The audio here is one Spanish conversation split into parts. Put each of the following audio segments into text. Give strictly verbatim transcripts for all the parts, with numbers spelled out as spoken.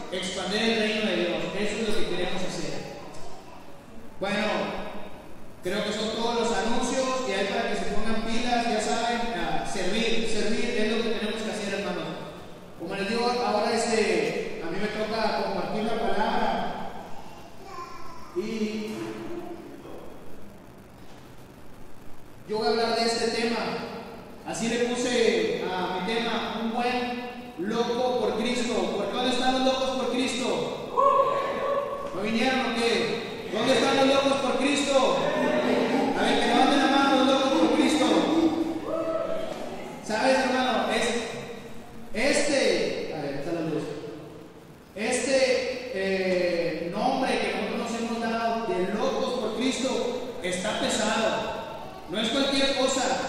expandir el reino de Dios. Eso es lo que queremos hacer. Bueno, creo que son todos los anuncios y hay para que se pongan pilas, ya saben, uh, servir, servir es lo que tenemos que hacer, hermanos. Como les digo, ahora este, a mí me toca compartir la palabra y yo voy a hablar de este tema. Así le puse a mi tema, un buen loco por Cristo. ¿Por dónde están los locos por Cristo? ¿No vinieron o qué? ¿Dónde están los locos por Cristo? A ver, que levanten la mano los locos por Cristo. ¿Sabes, hermano? Es, este, a ver, está la luz. Este eh, nombre que nosotros nos hemos dado de locos por Cristo está pesado. No es cualquier cosa.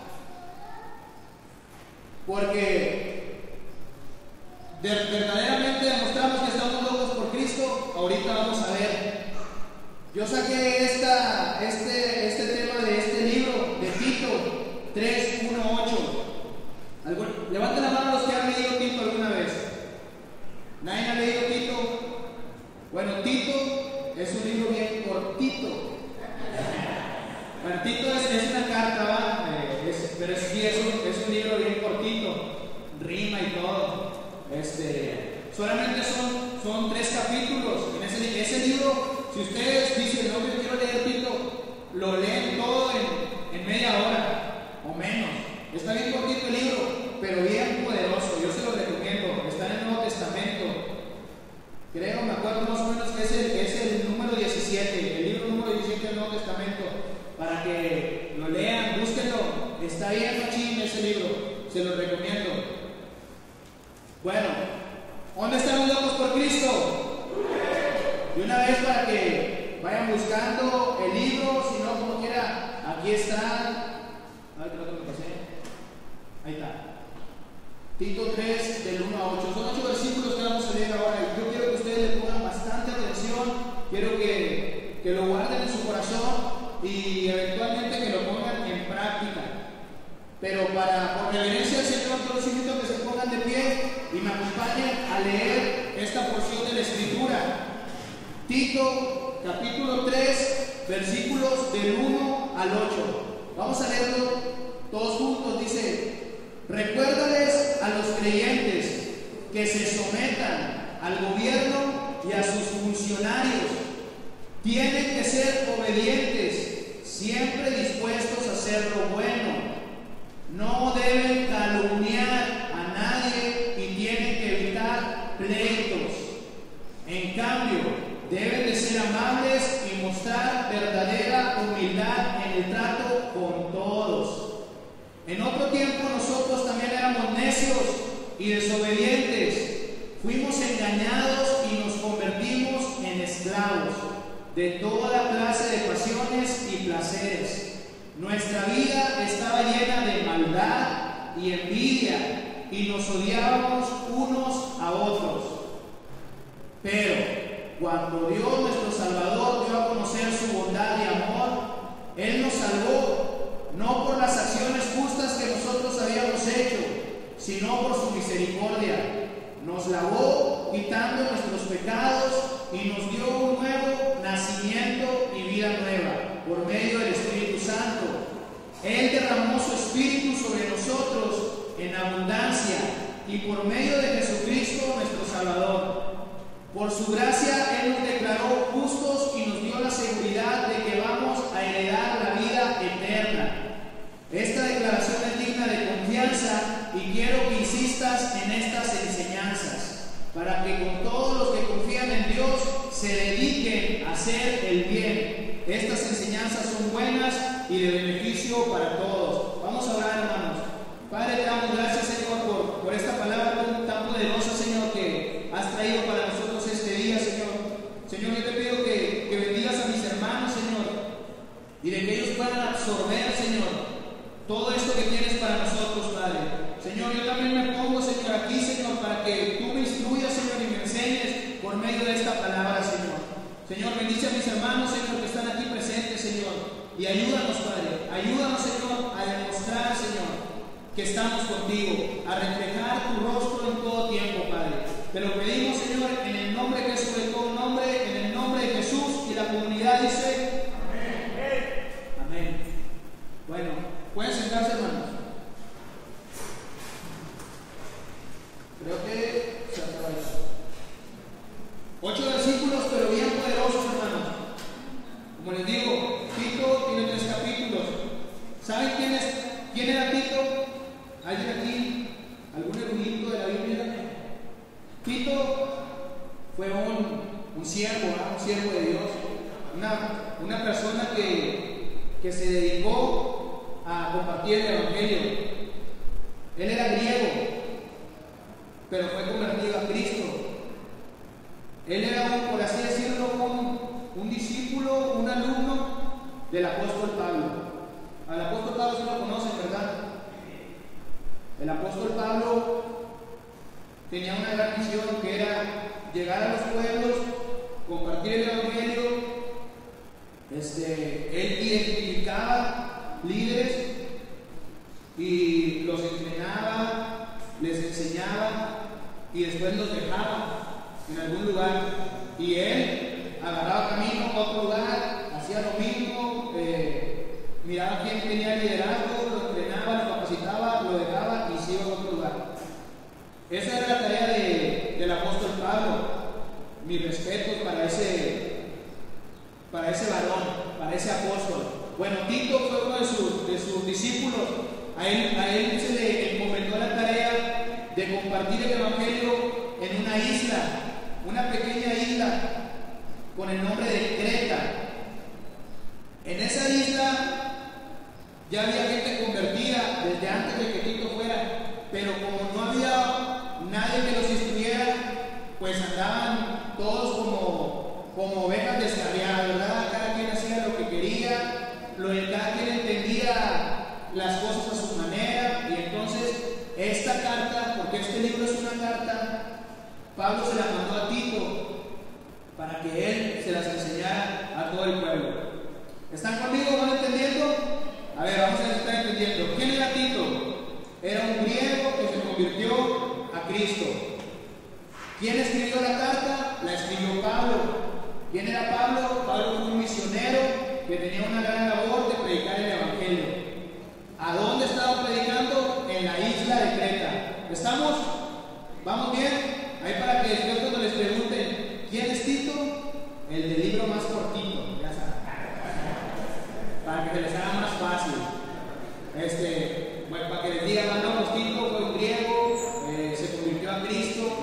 Porque de, verdaderamente demostramos que estamos locos por Cristo. Ahorita vamos a ver. Yo saqué esta, este, este tema de este libro de Tito tres, uno, ocho. Levanten la mano los que han leído Tito alguna vez. ¿Nadie ha leído Tito? Bueno, Tito es un libro bien cortito. Bueno, Tito es, es una carta, ¿va? Eh, es, pero es, sí, es, un, es un libro bien cortito, rima y todo. Este, solamente son, son tres capítulos. En ese, ese libro, si ustedes dicen, no, yo quiero leer Tito, lo leen todo en, en media hora o menos. Está bien cortito el libro, pero bien poderoso. Yo se lo recomiendo. Está en el Nuevo Testamento. Creo, me acuerdo más o menos que es el, es el número diecisiete, el libro número diecisiete del Nuevo Testamento. Para que lo lean, búsquenlo. Está bien machín ese libro, se lo recomiendo. Bueno, ¿dónde están los locos por Cristo? Y una vez para que vayan buscando el libro, si no, como quiera, aquí está. Ay, creo que me pasé. Ahí está. Tito tres, del uno a ocho. Son ocho versículos que vamos a leer ahora. Y yo quiero que ustedes le pongan bastante atención. Quiero que, que lo guarden en su corazón y eventualmente que lo pongan en práctica. Pero para, por reverencia al Señor, yo los invito a que se pongan de pie y me acompañen a leer esta porción de la Escritura. Tito, capítulo tres, versículos del uno al ocho. Vamos a leerlo todos juntos. Dice: recuérdales a los creyentes que se sometan al gobierno y a sus funcionarios. Tienen que ser obedientes, siempre dispuestos a hacer lo bueno. No deben calumniar a nadie y tienen que evitar pleitos. En cambio, deben de ser amables y mostrar verdadera humildad en el trato con todos. En otro tiempo nosotros también éramos necios y desobedientes. Fuimos engañados y nos convertimos en esclavos de toda clase de pasiones y placeres. Nuestra vida estaba llena de maldad y envidia y nos odiábamos unos a otros. Pero cuando Dios nuestro Salvador dio a conocer su bondad y amor, Él nos salvó, no por las acciones justas que nosotros habíamos hecho, sino por su misericordia. Nos lavó quitando nuestros pecados y nos dio un nuevo nacimiento y vida nueva por medio del Espíritu Santo. Él derramó su Espíritu sobre nosotros en abundancia y por medio de Jesucristo nuestro Salvador. Por su gracia Él nos declaró justos y nos dio la seguridad de que vamos a heredar la vida eterna. Esta declaración es digna de confianza y quiero que insistas en estas enseñanzas, para que con todos los que confían en Dios se dediquen a hacer el bien. Estas enseñanzas son buenas y de beneficio para todos. Vamos a orar, hermanos. Padre, te damos gracias, Señor, por, por esta palabra tan, tan poderosa, Señor, que has traído para nosotros este día, Señor. Señor, yo te pido que, que bendigas a mis hermanos, Señor, y de que ellos puedan absorber, Señor, todo esto que tienes para nosotros, Padre. Señor, yo también me pongo, Señor, aquí, Señor, para que tú me instruyas, Señor, y me enseñes por medio de esta palabra, Señor. Señor, bendice a mis hermanos, Señor, que están aquí presentes, Señor, y ayúdanos, Padre. Ayúdanos, Señor, a demostrar, Señor, que estamos contigo, a reflejar tu rostro en todo tiempo, Padre. Te lo pedimos, Señor, en el nombre que es sobre todo nombre, en el nombre de Jesús, y la comunidad dice amén. Amén. Bueno, pueden sentarse, hermanos. Creo que se acaba eso. Ocho versículos, pero bien poderosos, hermanos. Como les digo, Tito tiene tres capítulos. ¿Saben quién es? ¿Quién era Tito? ¿Alguien aquí? ¿Algún erudito de la Biblia? Tito fue un, un siervo, ¿no? Un siervo de Dios, una, una persona que, que se dedicó a compartir el Evangelio. Él era griego, pero fue convertido a Cristo. Él era, un, por así decirlo, un, un discípulo, un alumno del apóstol Pablo. Al apóstol Pablo se lo conocen, ¿verdad? El apóstol Pablo tenía una gran misión, que era llegar a los pueblos, compartir el Evangelio. Este, él identificaba líderes y los entrenaba, les enseñaba y después los dejaba en algún lugar. Y él agarraba camino a otro lugar, hacía lo mismo, eh, miraba quién tenía liderazgo, lo entrenaba, lo capacitaba, lo dejaba y se iba a otro lugar. Esa era la tarea de, del apóstol Pablo. Mi respeto para ese, para ese varón, para ese apóstol. Bueno, Tito fue uno de sus, de sus discípulos. A él, a él se le encomendó la tarea de compartir el Evangelio en una isla, una pequeña isla con el nombre de Creta. En esa isla ya había gente convertida desde antes de que Tito fuera, pero como no había nadie que los instruyera, pues andaban todos como, como ovejas descarriadas, ¿verdad? Cada quien hacía lo que quería, lo, cada quien entendía las cosas a su manera. Y entonces esta carta, porque este libro es una carta, Pablo se la mandó a Tito para que él se las enseñara a todo el pueblo. ¿Están conmigo? ¿Van entendiendo? A ver, vamos a estar entendiendo. ¿Quién era Tito? Era un griego que se convirtió a Cristo. ¿Quién escribió la carta? La escribió Pablo. ¿Quién era Pablo? Pablo fue un misionero que tenía una gran labor de predicar el Evangelio. ¿A dónde estaba predicando? En la isla de Creta. ¿Estamos? ¿Vamos bien? Ahí para que después cuando les pregunten ¿quién es Tito? El del libro más cortito, ya saben. Para que se les haga más fácil. Este, bueno, para que les digan, no, pues Tito fue un griego, eh, se convirtió a Cristo.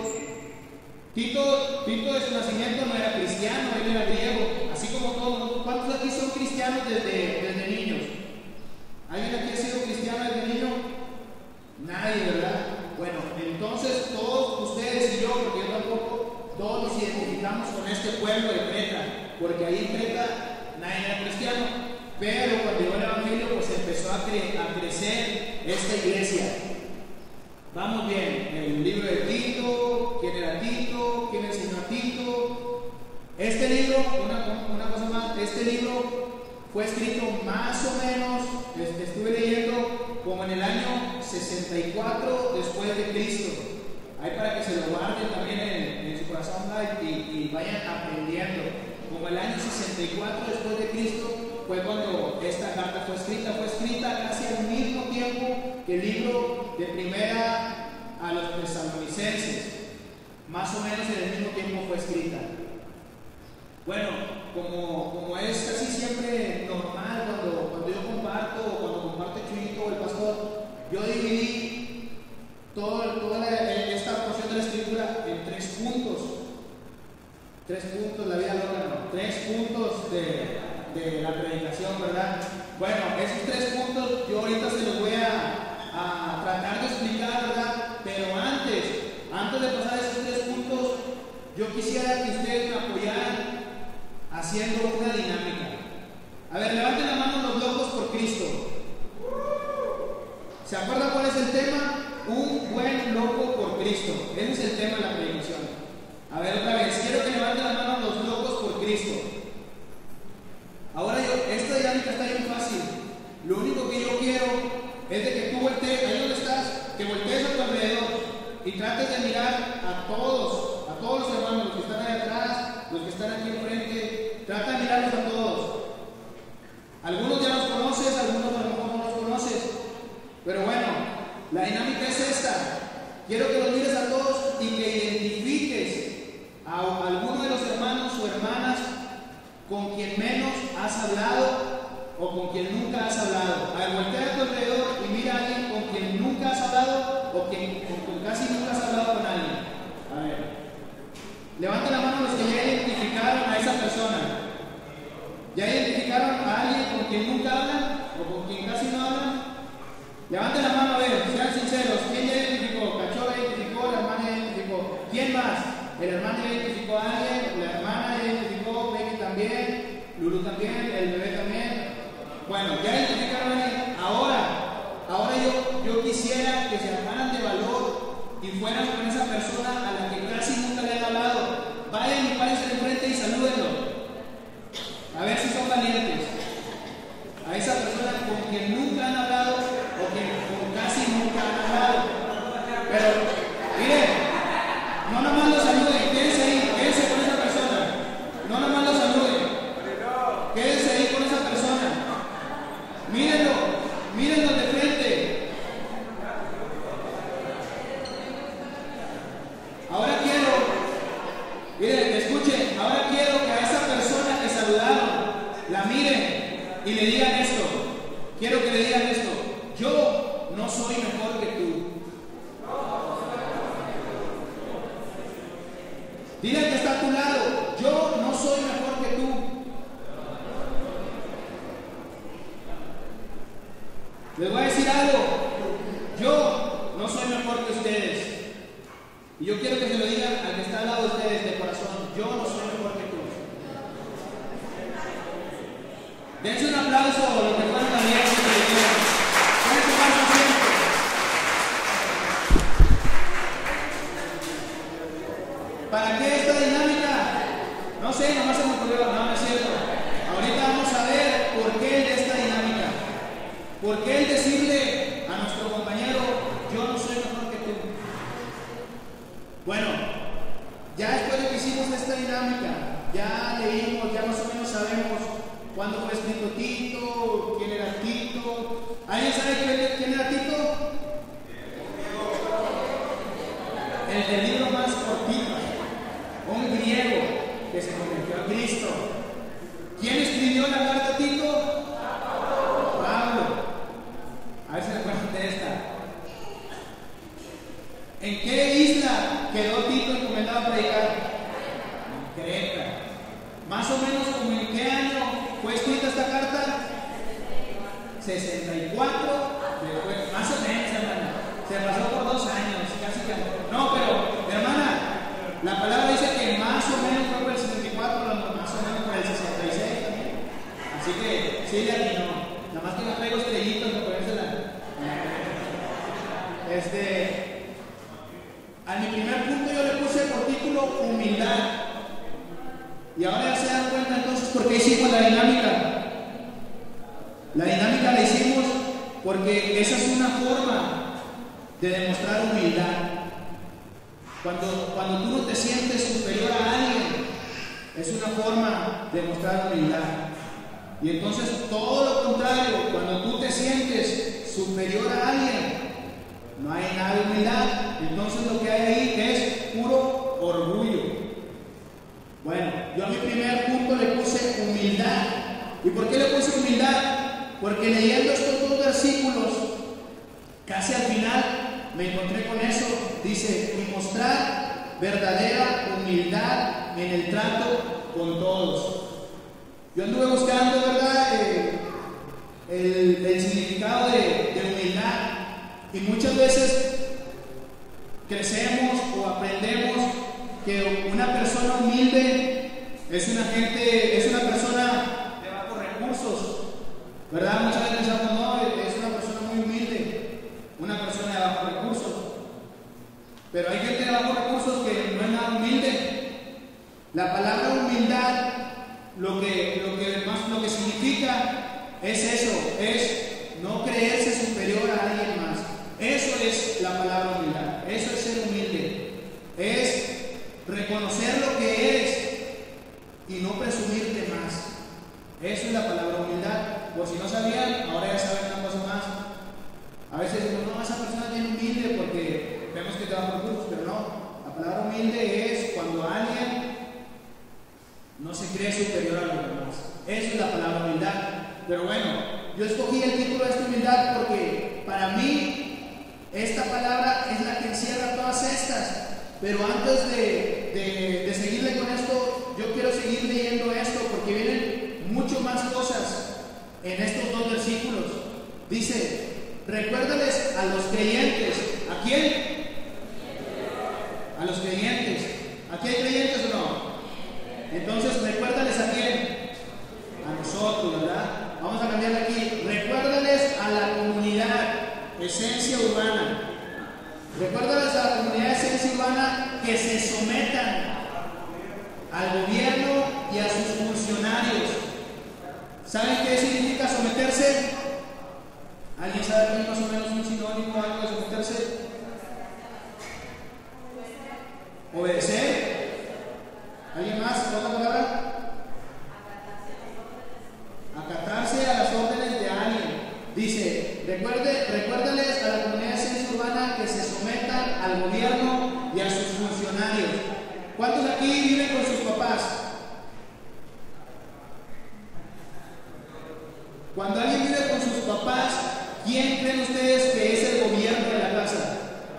Tito, Tito de su nacimiento no era cristiano, él era griego, así como todos. ¿Cuántos aquí son cristianos desde, desde niños? ¿Alguien aquí ha sido cristiano desde niño? Nadie, ¿verdad? Bueno, entonces todos ustedes y yo, porque yo tampoco, todos nos identificamos con este pueblo de Creta, porque ahí en Creta nadie era cristiano. Pero cuando llegó el Evangelio, pues empezó a, cre a crecer esta iglesia. Vamos bien, el libro de Tito, quién era Tito, quién enseñó a Tito. Este libro, una, una cosa más, este libro fue escrito más o menos, este, estuve leyendo, como en el año sesenta y cuatro después de Cristo. Ahí para que se lo guarden también en, en su corazón y, y vayan aprendiendo. Como el año sesenta y cuatro después de Cristo fue cuando esta carta fue escrita. Fue escrita casi al mismo tiempo que el libro de Primera a los Tesalonicenses. Más o menos en el mismo tiempo fue escrita. Bueno, como, como es casi siempre normal cuando, cuando yo comparto, o cuando comparte Chuyito o el pastor, yo dividí todo, toda la, esta porción de la escritura en tres puntos. Tres puntos, la vida loca, no. Tres puntos de, de la predicación, ¿verdad? Bueno, esos tres puntos yo ahorita se los voy a, a tratar de explicar, ¿verdad? Pero antes, antes de pasar esos tres puntos, yo quisiera que ustedes me apoyaran haciendo una dinámica. A ver, levanten la mano los locos por Cristo. ¿Se acuerdan cuál es el tema? Un buen loco por Cristo. Ese es el tema de la predicación. A ver, otra vez, quiero que levanten la mano los locos por Cristo. Ahora yo, esta dinámica está bien fácil. Lo único que yo quiero es de que tú voltees, ahí donde estás, que voltees a tu alrededor y trates de mirar a todos con quien nunca has hablado? A ver, voltea a tu alrededor y mira a alguien con quien nunca has hablado o quien, con quien casi nunca has hablado con alguien. A ver, levanta la mano los que ya identificaron a esa persona. ¿Ya identificaron a alguien con quien nunca hablan o con quien casi no hablan? Levanten la mano, a ver, sean sinceros. ¿Quién ya identificó? Cachorro ya identificó, la hermana ya identificó. ¿Quién más? El hermano ya identificó a alguien, la hermana ya identificó, Becky también, Lulu también, el bebé también. Bueno, ya identificaron a alguien. Ahora, ahora yo, yo quisiera que se armaran de valor y fueran con esa persona a la que casi nunca le han hablado. Vayan y párense de frente y salúdenlo. A ver si son valientes. A esa persona con quien nunca han hablado o que con casi nunca han hablado. Pero, miren, no nomás lo saluden, quédense ahí, quédense con esa persona. No nomás lo saluden, quédense ahí con esa persona. Mírenlo, mírenlo de frente. Ahora quiero, miren, escuchen, ahora quiero que a esa persona que saludaron la miren y le digan esto. Quiero que le digan esto: yo no soy mejor que tú. Dile al que está a tu lado: yo no soy mejor que tú. Les voy a decir algo: yo no soy mejor que ustedes. Y yo quiero que se lo digan al que está al lado de ustedes de corazón: yo no soy mejor que tú. Dense un aplauso a los que fueron también que se lo digan. Pueden tomar su asiento. ¿Para qué esta dinámica? No sé, nomás se me ocurrió, no, no es cierto. Ahorita vamos a ver por qué el de esta dinámica. ¿Por qué el decirle a nuestro compañero: yo no soy mejor que tú? Bueno, ya después de que hicimos esta dinámica, ya leímos, ya más o menos sabemos cuándo fue escrito Tito, quién era Tito. ¿Alguien sabe quién, quién era Tito? El, el libro más cortito, un griego que se convirtió a Cristo. ¿Quién escribió la carta a Tito? Pablo. A ver si recuerdan de esta. ¿En qué isla quedó Tito encomendado a predicar? En Creta. Más o menos, como en qué año fue escrita esta carta? sesenta y cuatro después, más o menos, hermana. Se pasó por dos años, casi que. No, pero, hermana, la palabra dice que más o menos fue por el sesenta y cuatro, más o menos por el sesenta y seis también. Así que, sí, de aquí no. Nada más que no traigo estrellitas para ponérsela. Este. A mi primer punto yo le puse por título humildad. Y ahora ya se dan cuenta entonces por qué hicimos la dinámica. La dinámica la hicimos porque esa es una forma de demostrar humildad. Cuando, cuando tú no te sientes superior a alguien, es una forma de mostrar humildad. Y entonces todo lo contrario, cuando tú te sientes superior a alguien, no hay nada de humildad. Entonces lo que hay ahí es puro orgullo. Bueno, yo a mi primer punto le puse humildad. ¿Y por qué le puse humildad? Porque leyendo estos dos versículos, casi al final me encontré con eso. Dice: y mostrar verdadera humildad en el trato con todos. Yo anduve buscando, ¿verdad?, eh, el, el significado de, de humildad. Y muchas veces crecemos o aprendemos que una persona humilde es una gente, es una persona de bajos recursos, ¿verdad? Muchas veces pensamos: no, es una persona muy humilde, una persona de bajos recursos. Pero hay gente de bajos recursos que no es nada humilde. La palabra humildad, lo que, lo que más lo que significa es eso, es no creerse superior a alguien más. Eso es la palabra humildad, eso es ser humilde, es reconocer lo que eres y no presumirte más. Eso es la palabra humildad. Por si no sabían, ahora ya saben una cosa más. A veces decimos: no, esa persona es bien humilde porque vemos que te va por cursos, pero no. La palabra humilde es cuando alguien no se cree superior a los demás. Eso es la palabra humildad. Pero bueno, yo escogí el título de esta humildad porque para mí esta palabra es la que encierra todas estas. Pero antes de, de, de seguirle con esto, yo quiero seguir leyendo esto porque vienen mucho más cosas en estos dos versículos. Dice, recuérdales a los creyentes. ¿A quién? A los creyentes. ¿Aquí hay creyentes o no? Entonces, recuérdales a quién. A nosotros, ¿verdad? Vamos a cambiar aquí. Recuérdales a la comunidad Esencia Urbana. Recuérdales a la comunidad Esencia Urbana que se sometan al gobierno y a sus funcionarios. ¿Saben qué significa someterse? ¿Alguien sabe aquí más o menos un sinónimo algo de someterse? Obedecer. ¿Alguien más? ¿Otra palabra? Acatarse a las órdenes de alguien. Dice, recuerde, recuérdales a la comunidad de Esencia Urbana que se sometan al gobierno y a sus funcionarios. ¿Cuántos aquí viven con sus papás? Cuando alguien vive con sus papás, ¿quién creen ustedes que es el gobierno de la casa?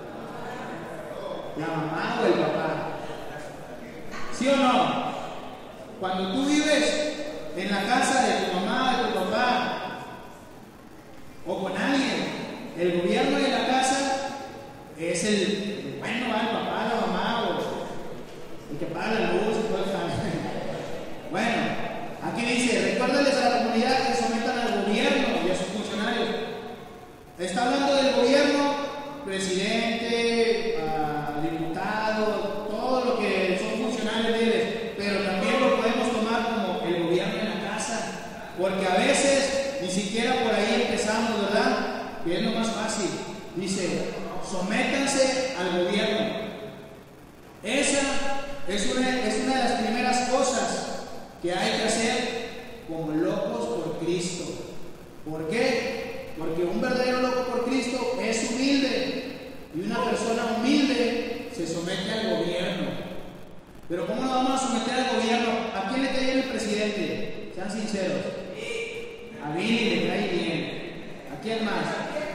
¿La mamá o el papá? ¿Sí o no? Cuando tú vives en la casa de tu mamá, de tu papá, o con alguien, el gobierno de la casa es el, bueno, va el papá, la mamá, o el que paga la luz y todo el cambio. Bueno, aquí dice, recuérdales a la comunidad que se sometan al gobierno y a sus funcionarios. Está hablando del gobierno, presidente, uh, diputado, todo lo que son funcionarios libres, pero también lo podemos tomar como el gobierno en la casa, porque a veces ni siquiera por ahí empezamos, ¿verdad? Que es lo más fácil. Dice, sométanse al gobierno. Esa es una, es una de las primeras cosas que hay que hacer como locos por Cristo. ¿Por qué? Porque un verdadero loco por Cristo es humilde, y una persona humilde se somete al gobierno. Pero ¿cómo nos vamos a someter al gobierno? ¿A quién le cae el presidente? Sean sinceros. A Billy le cae bien. ¿A quién más?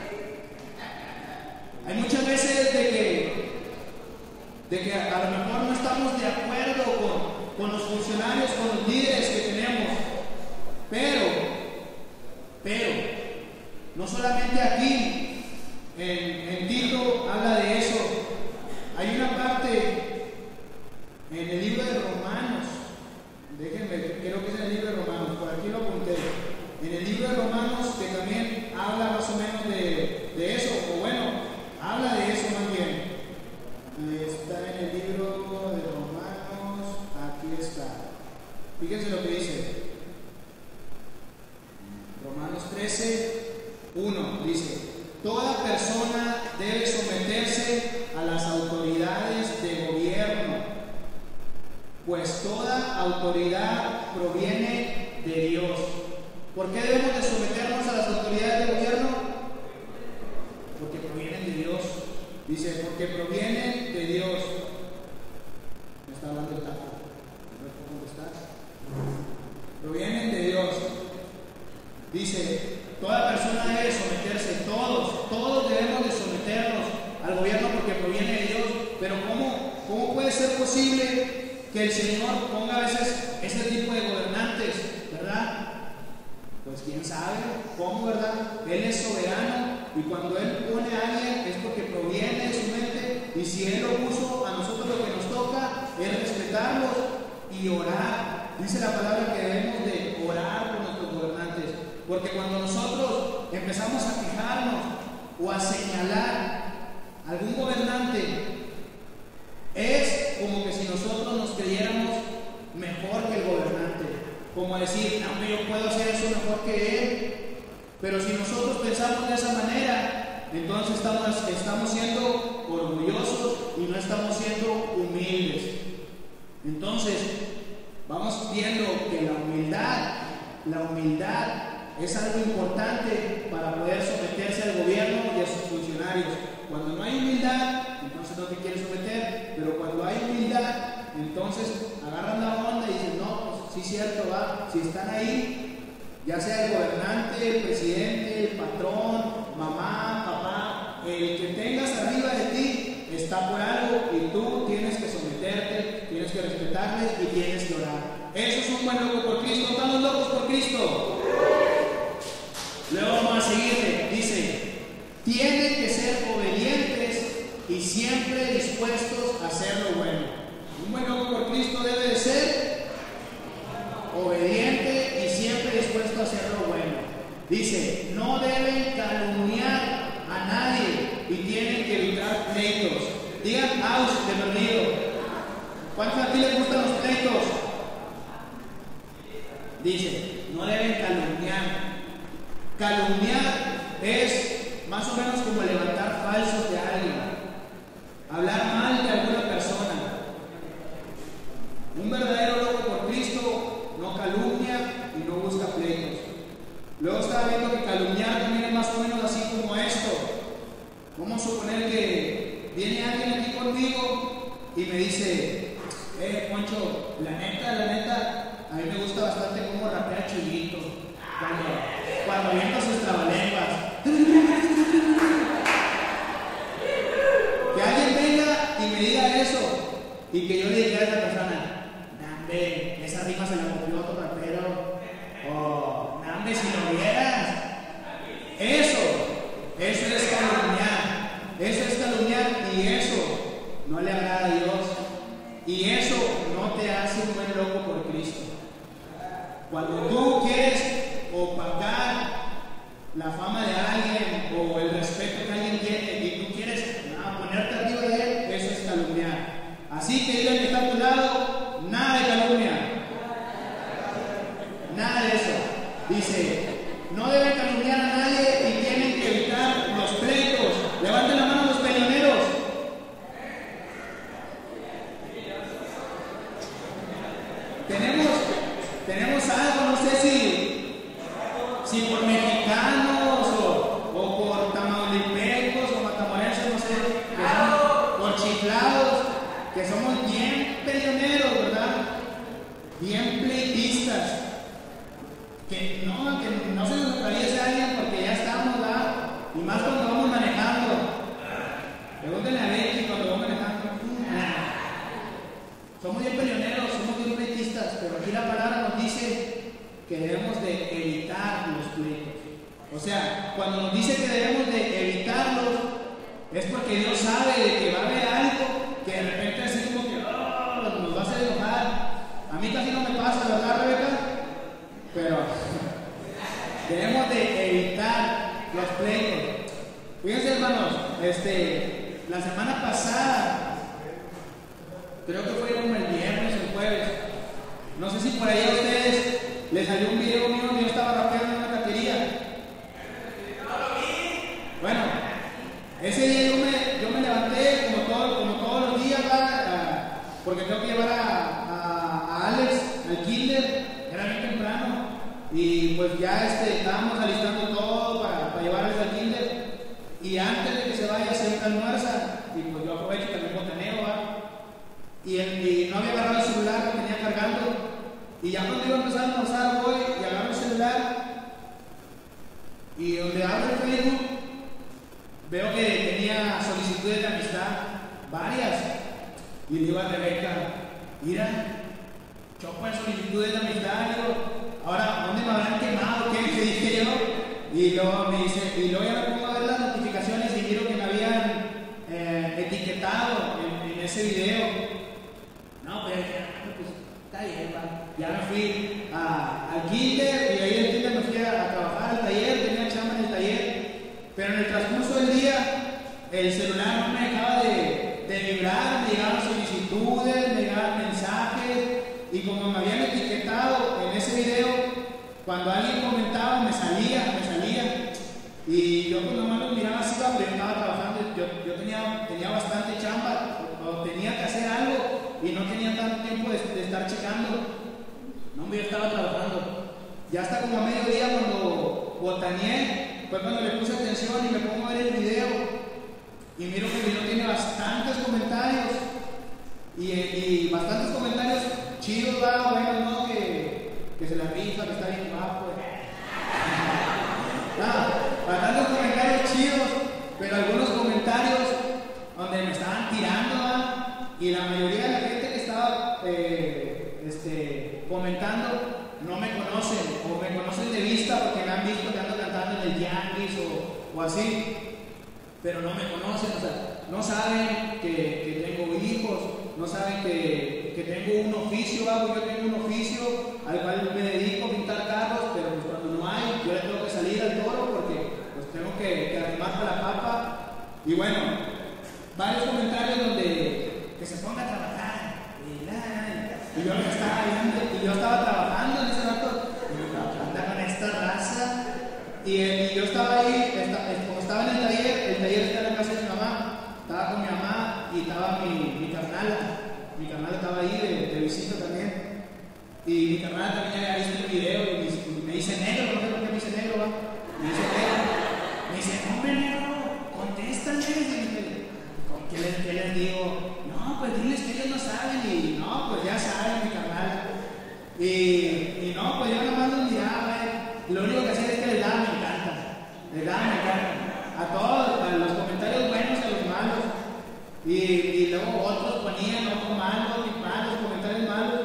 Hay muchas veces de que, de que a lo mejor no estamos de acuerdo con, con los funcionarios, con los líderes que tenemos. Pero, pero, no solamente aquí, en, en Tito habla de eso. Hay una parte en el libro de Romanos. Déjenme, creo que es en el libro de Romanos, por aquí lo apunté. En el libro de Romanos, que también habla más o menos de, de eso, o bueno, habla de eso más bien. Está en el libro de Romanos, aquí está. Fíjense lo que dice. Romanos trece, uno dice: toda persona debe someterse a las autoridades de gobierno, pues toda autoridad proviene de Dios. ¿Por qué debemos de someternos a las autoridades de gobierno? Porque provienen de Dios. Dice, porque provienen de Dios. Me está hablando el taco. ¿Cómo estás? Provienen de Dios. Dice, toda persona debe someterse, todos, todos debemos de someternos al gobierno porque proviene de Dios. Pero ¿cómo, cómo puede ser posible que el Señor ponga a veces ese tipo de gobernantes, verdad? Pues quién sabe cómo, ¿verdad? Él es soberano, y cuando Él pone a alguien es porque proviene de su mente, y si Él lo puso, a nosotros lo que nos toca es respetarlos y orar. Dice la palabra que debemos de orar por nuestros gobernantes, porque cuando nosotros empezamos a fijarnos o a señalar a algún gobernante, es como que si nosotros nos creyéramos mejor que el gobernante. Como decir, no, yo puedo hacer eso mejor que él. Pero si nosotros pensamos de esa manera, entonces estamos, estamos siendo orgullosos y no estamos siendo humildes. Entonces, vamos viendo que la humildad, la humildad es algo importante para poder someterse al gobierno y a sus funcionarios. Cuando no hay humildad, entonces no te quieres someter. Pero cuando hay humildad, entonces agarran la onda y dicen, no, pues sí, cierto, va, si están ahí, ya sea el gobernante, el presidente, el patrón, mamá, papá, el que tengas arriba de ti está por algo y tú tienes que someterte, tienes que respetarles y tienes que orar. Eso es un buen loco por Cristo. ¿Estamos locos por Cristo? Luego vamos a seguirle. Dice, tienen que ser obedientes y siempre dispuestos a hacer lo bueno. Un buen loco por Cristo debe de ser obediente y siempre dispuesto a hacer lo bueno. Dice, no deben calumniar a nadie y tienen que evitar pleitos. Digan aus de perdido. ¿Cuántos a ti les gustan los pleitos? Dice, no deben calumniar. Calumniar es más o menos como levantar falsos de alguien, hablar mal de alguna persona. Un verdadero loco por Cristo no calumnia y no busca pleitos. Luego estaba viendo que calumniar también es más o menos así como esto. Vamos a suponer que viene alguien aquí conmigo y me dice, eh, Poncho, la neta, la neta, a mí me gusta bastante cómo rapea Chuyito. Cuando, cuando avienta sus trabalenguas. Que alguien venga y me diga eso y que yo le diga a esa persona, nambe, esa rima se la copió otro rapero. O, nambe, si lo vieras. Eso, eso es calumniar. Eso es calumniar y eso no le agrada a Dios. Y eso no te hace un buen loco por Cristo. Cuando tú quieres opacar la fama de alguien o el respeto que alguien tiene y tú quieres no, ponerte arriba de él, eso es calumniar. Así que digan que está a tu lado, nada de calumnia. Nada de eso. Dice, no deben calumniar a nadie y tienen que evitar los pleitos. Levanten la mano los peleoneros. Tenemos, tenemos algo, no sé si, si por mexicanos o, o por tamaulipecos o matamorenses, no sé, que son, por chiflados, que somos bien peleoneros, ¿verdad? Bien pleitistas. Que no, que no se nos atraviese a alguien porque ya estamos, ¿verdad? Y más cuando vamos manejando. Pregúntenle a Becky cuando vamos manejando. Somos bien peleoneros, somos bien pleitistas, pero aquí la palabra nos dice que debemos de evitar los pleitos. O sea, cuando nos dice que debemos de evitarlos, es porque Dios sabe de que va a haber algo que de repente así como que oh, nos va a hacer enojar. A mí casi no me pasa, ¿verdad, Rebeca? Pero debemos de evitar los pleitos. Fíjense, hermanos, este, la semana pasada, creo que fue como el viernes o el jueves, no sé si por ahí a ustedes les salió un video mío donde yo estaba rapeando en una taquería. Bueno, ese día yo me, yo me levanté como, todo, como todos los días, ¿verdad? Porque tengo que llevar a, a, a Alex al kinder, era bien temprano, y pues ya este, estábamos alistando todo para, para llevarles al kinder, y antes de que se vaya siempre almuerza, y pues yo aprovecho y también botaneo, ¿verdad? Y, el, y no había agarrado el celular, lo tenía cargando, y ya cuando iba a empezar a almorzar voy y agarro el celular, y donde abro el Facebook, veo que tenía solicitudes de amistad, varias, y le digo a Rebeca, mira, choco en solicitudes de amistad, digo, ahora, ¿dónde me habrán quemado? ¿Qué le dije yo? Y luego me dice, y luego ya me pongo a ver las notificaciones y miro que me habían eh, etiquetado en, en ese video. No, pues, pues está bien, va. Ya me fui a, al kinder y ahí en el kinder me fui a, a trabajar al taller, tenía chamba en el taller, pero en el transcurso del día el celular no me dejaba de, de vibrar, me llegaban solicitudes, me llegaban mensajes, y como me habían etiquetado en ese video, cuando alguien comentaba me salía, me salía, y yo pues nomás lo miraba así, pero yo estaba trabajando, yo, yo tenía, tenía bastante chamba, o, o tenía que hacer algo, y no tenía tanto tiempo de, de estar checando. No, yo estaba trabajando. Ya hasta como a mediodía cuando botaneé, fue cuando le puse atención y me pongo a ver el video, y miro que el video tiene bastantes comentarios, y, y bastantes comentarios chidos, va, bueno, no, que, que se la rifa, que está bien guapo, No, bastante comentarios chidos, pero algunos comentarios donde me estaban tirando, ¿verdad? Y la mayoría de la gente que estaba eh, este, comentando no me conocen, o me conocen de vista porque me han visto que ando cantando en el Yankees o, o así, pero no me conocen, o sea, no saben que, que tengo hijos, no saben que, que tengo un oficio, ¿verdad? Yo tengo un oficio al cual me dedico a pintar carros, pero pues cuando no hay, yo le tengo que salir al toro porque pues tengo que, que arrimar para la papa. Y bueno, varios comentarios donde que se ponga a trabajar y, la, y yo estaba viendo, y yo estaba trabajando en ese rato y anda con esta raza y, y yo estaba ahí, esta, como estaba en el taller, el taller está en la casa de mi mamá, estaba con mi mamá y estaba mi, mi carnala, mi carnala estaba ahí de, de visita también. Y mi carnal también había visto el video y me, me dice negro, no sé por qué me dice negro, ¿va? Me dice negro. Me dice, hombre negro, contéstale. ¿Con qué les, qué les digo? No, pues diles que ellos no saben. Y no, pues ya saben, mi carnal. Y, y no, pues yo nomás los miraba, eh. Lo único que hacía es que les daba me encanta. Les daba me encanta. A todos, a los comentarios buenos y a los malos. Y, y luego otros ponían otros malos y malos, comentarios malos.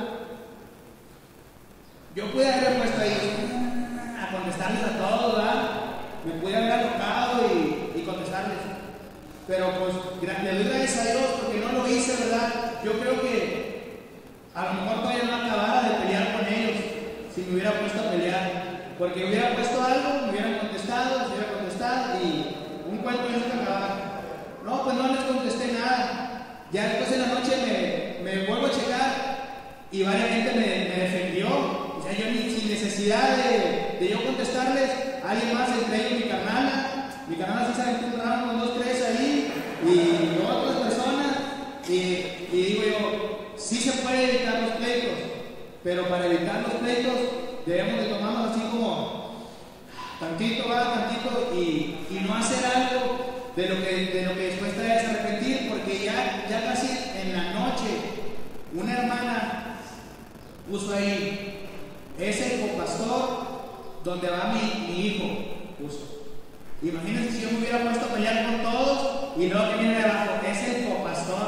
Yo pude haber puesto ahí a contestarles a todos, ¿verdad? Me pude haber alocado y, y contestarles. Pero pues le doy gracias a Dios porque no lo hice, ¿verdad? Yo creo que a lo mejor todavía no acabara de pelear con ellos si me hubiera puesto a pelear. Porque hubiera puesto algo, me hubieran contestado, me hubiera contestado y un cuento de nunca acabar. No, pues no les contesté nada. Ya después en la noche me, me vuelvo a checar y varias gente me, me defendió. O sea, yo ni, sin necesidad de, de yo contestarles, alguien más, entre ellos mi carnala, mi carnala sí sabe que un round con dos, tres ahí, y otras personas, y, y digo yo, sí se puede evitar los pleitos, pero para evitar los pleitos debemos de tomarnos así como tantito, va, tantito, y, y no hacer algo de lo que, de lo que después te vayas a arrepentir, porque ya, ya casi en la noche, una hermana puso ahí, es el copastor donde va mi, mi hijo, puso. Imagínense si yo me hubiera puesto a pelear con todos y luego que viene de abajo, es el copastor.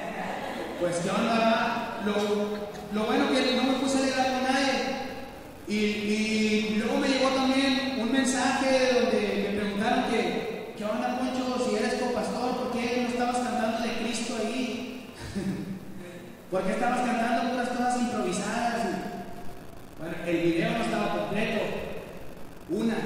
Pues qué onda, lo, lo bueno que no me puse a alegar con nadie. Y, y luego me llegó también un mensaje donde me preguntaron que, ¿qué onda, Poncho? Si eres copastor, ¿por qué no estabas cantando de Cristo ahí? ¿Por qué estabas cantando puras cosas improvisadas? Bueno, el video no estaba completo. Una.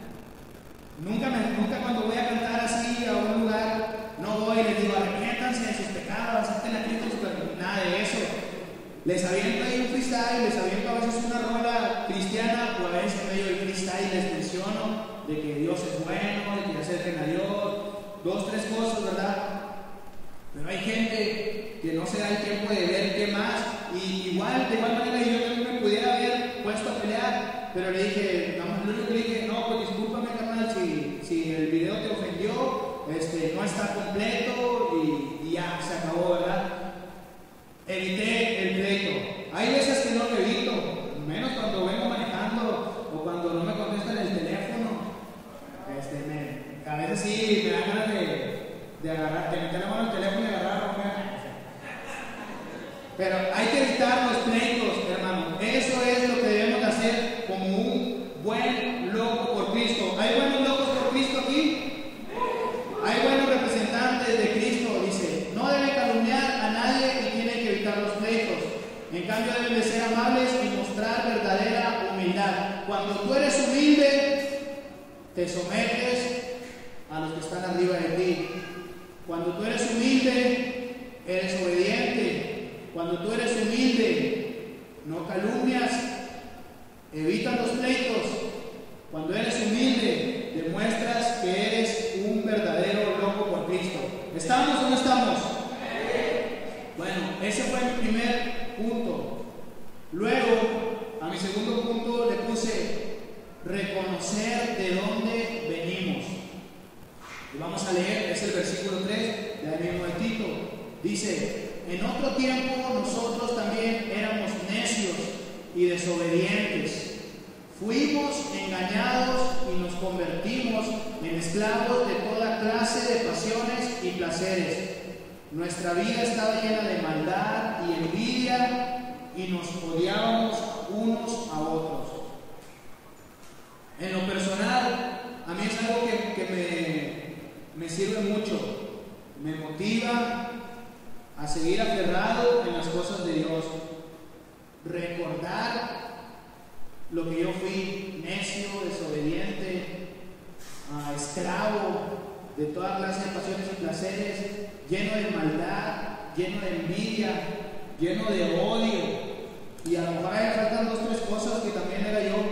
Nunca, me, nunca cuando voy a cantar así a un lugar, no voy y les digo, arrepiéntanse de sus pecados, acepten a Cristo, nada de eso. Les aviento ahí un freestyle, les aviento a veces una rola cristiana, o a veces en medio del freestyle les menciono de que Dios es bueno, de que se acerquen a Dios, dos, tres cosas, ¿verdad? Pero hay gente que no se da el tiempo de ver qué más, y igual, de igual manera yo también me pudiera haber puesto a pelear, pero le dije, no, lo único que le dije, no, pues discúlpame, carnal, si, si el video te ofendió, este, no está completo, y, y ya, se acabó, ¿verdad? Evité el pleito. Hay veces que no lo evito, menos cuando vengo manejando, o cuando no me contestan el teléfono, este, me, a veces sí me dan ganas de, de agarrar, de meter la mano al teléfono y agarrar, pero hay que evitar los pleitos, hermano. Eso es lo que debemos de hacer como un buen loco por Cristo. ¿Hay buenos locos por Cristo aquí? Hay buenos representantes de Cristo, dice. No deben calumniar a nadie y tienen que evitar los pleitos. En cambio deben de ser amables y mostrar verdadera humildad. Cuando tú eres humilde, te sometes a los que están arriba de ti. Cuando tú eres humilde, eres obediente. Cuando tú eres humilde, no calumnias, evitas los pleitos. Cuando eres humilde, demuestras que eres un verdadero loco por Cristo. ¿Estamos o no estamos? Bueno, ese fue mi primer punto. Luego, a mi segundo punto le puse reconocer de dónde venimos. Y vamos a leer, es el versículo tres de ahí mismo de Tito. Dice, en otro tiempo nosotros también éramos necios y desobedientes. Fuimos engañados y nos convertimos en esclavos de toda clase de pasiones y placeres. Nuestra vida estaba llena de maldad y envidia y nos odiábamos unos a otros. En lo personal, a mí es algo que, que me, me sirve mucho, me motiva a seguir aferrado en las cosas de Dios. Recordar lo que yo fui, necio, desobediente, uh, esclavo de toda clase de pasiones y placeres, lleno de maldad, lleno de envidia, lleno de odio. Y a lo mejor hay faltan dos o tres cosas que también era yo.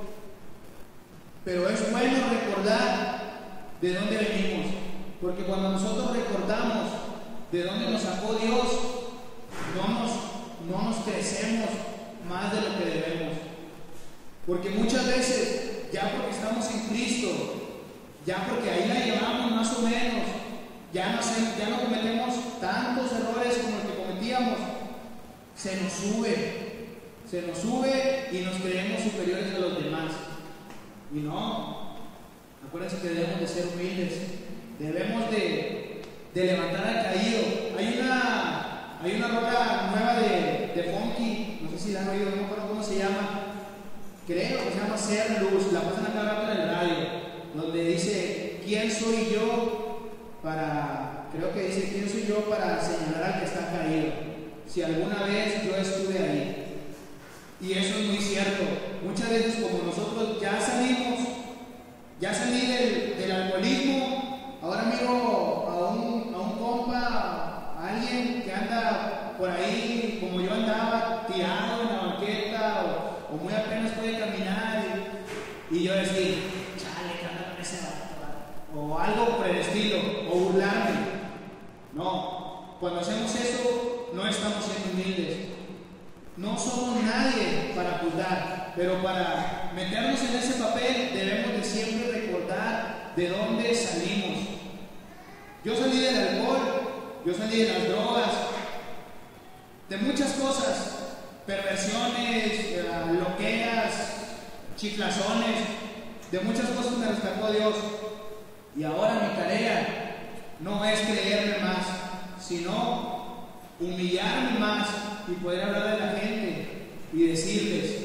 Pero es bueno recordar de dónde venimos, porque cuando nosotros recordamos de dónde nos sacó Dios, no nos, no nos crecemos más de lo que debemos. Porque muchas veces, ya porque estamos en Cristo, ya porque ahí la llevamos más o menos, ya no, ya no cometemos tantos errores como los que cometíamos, se nos sube, se nos sube y nos creemos superiores a los demás. Y no, acuérdense que debemos de ser humildes, debemos de, de levantar al caído. Hay una, hay una rola nueva de, de Funky, no sé si la han oído, no me acuerdo cómo se llama, creo que se llama Ser Luz, la pasan a cada rato en el radio, donde dice, ¿quién soy yo para, creo que dice, ¿quién soy yo para señalar al que está caído? Si alguna vez yo estuve ahí. Y eso es muy cierto. Muchas veces como nosotros ya salimos, ya salí del, del alcoholismo, ahora miro a un, a un compa, a alguien que anda por ahí como yo andaba, tirado en la banqueta o, o muy apenas puede caminar y, y yo decir, chale, que anda con ese vato, o algo por el estilo, o burlarme. No, cuando hacemos eso no estamos siendo humildes. No somos nadie para juzgar, pero para meternos en ese papel debemos de siempre recordar de dónde salimos. Yo salí del alcohol, yo salí de las drogas, de muchas cosas, perversiones, loqueras, chiflazones, de muchas cosas me rescató Dios. Y ahora mi tarea no es creerme más, sino humillarme más y poder hablar de la gente y decirles.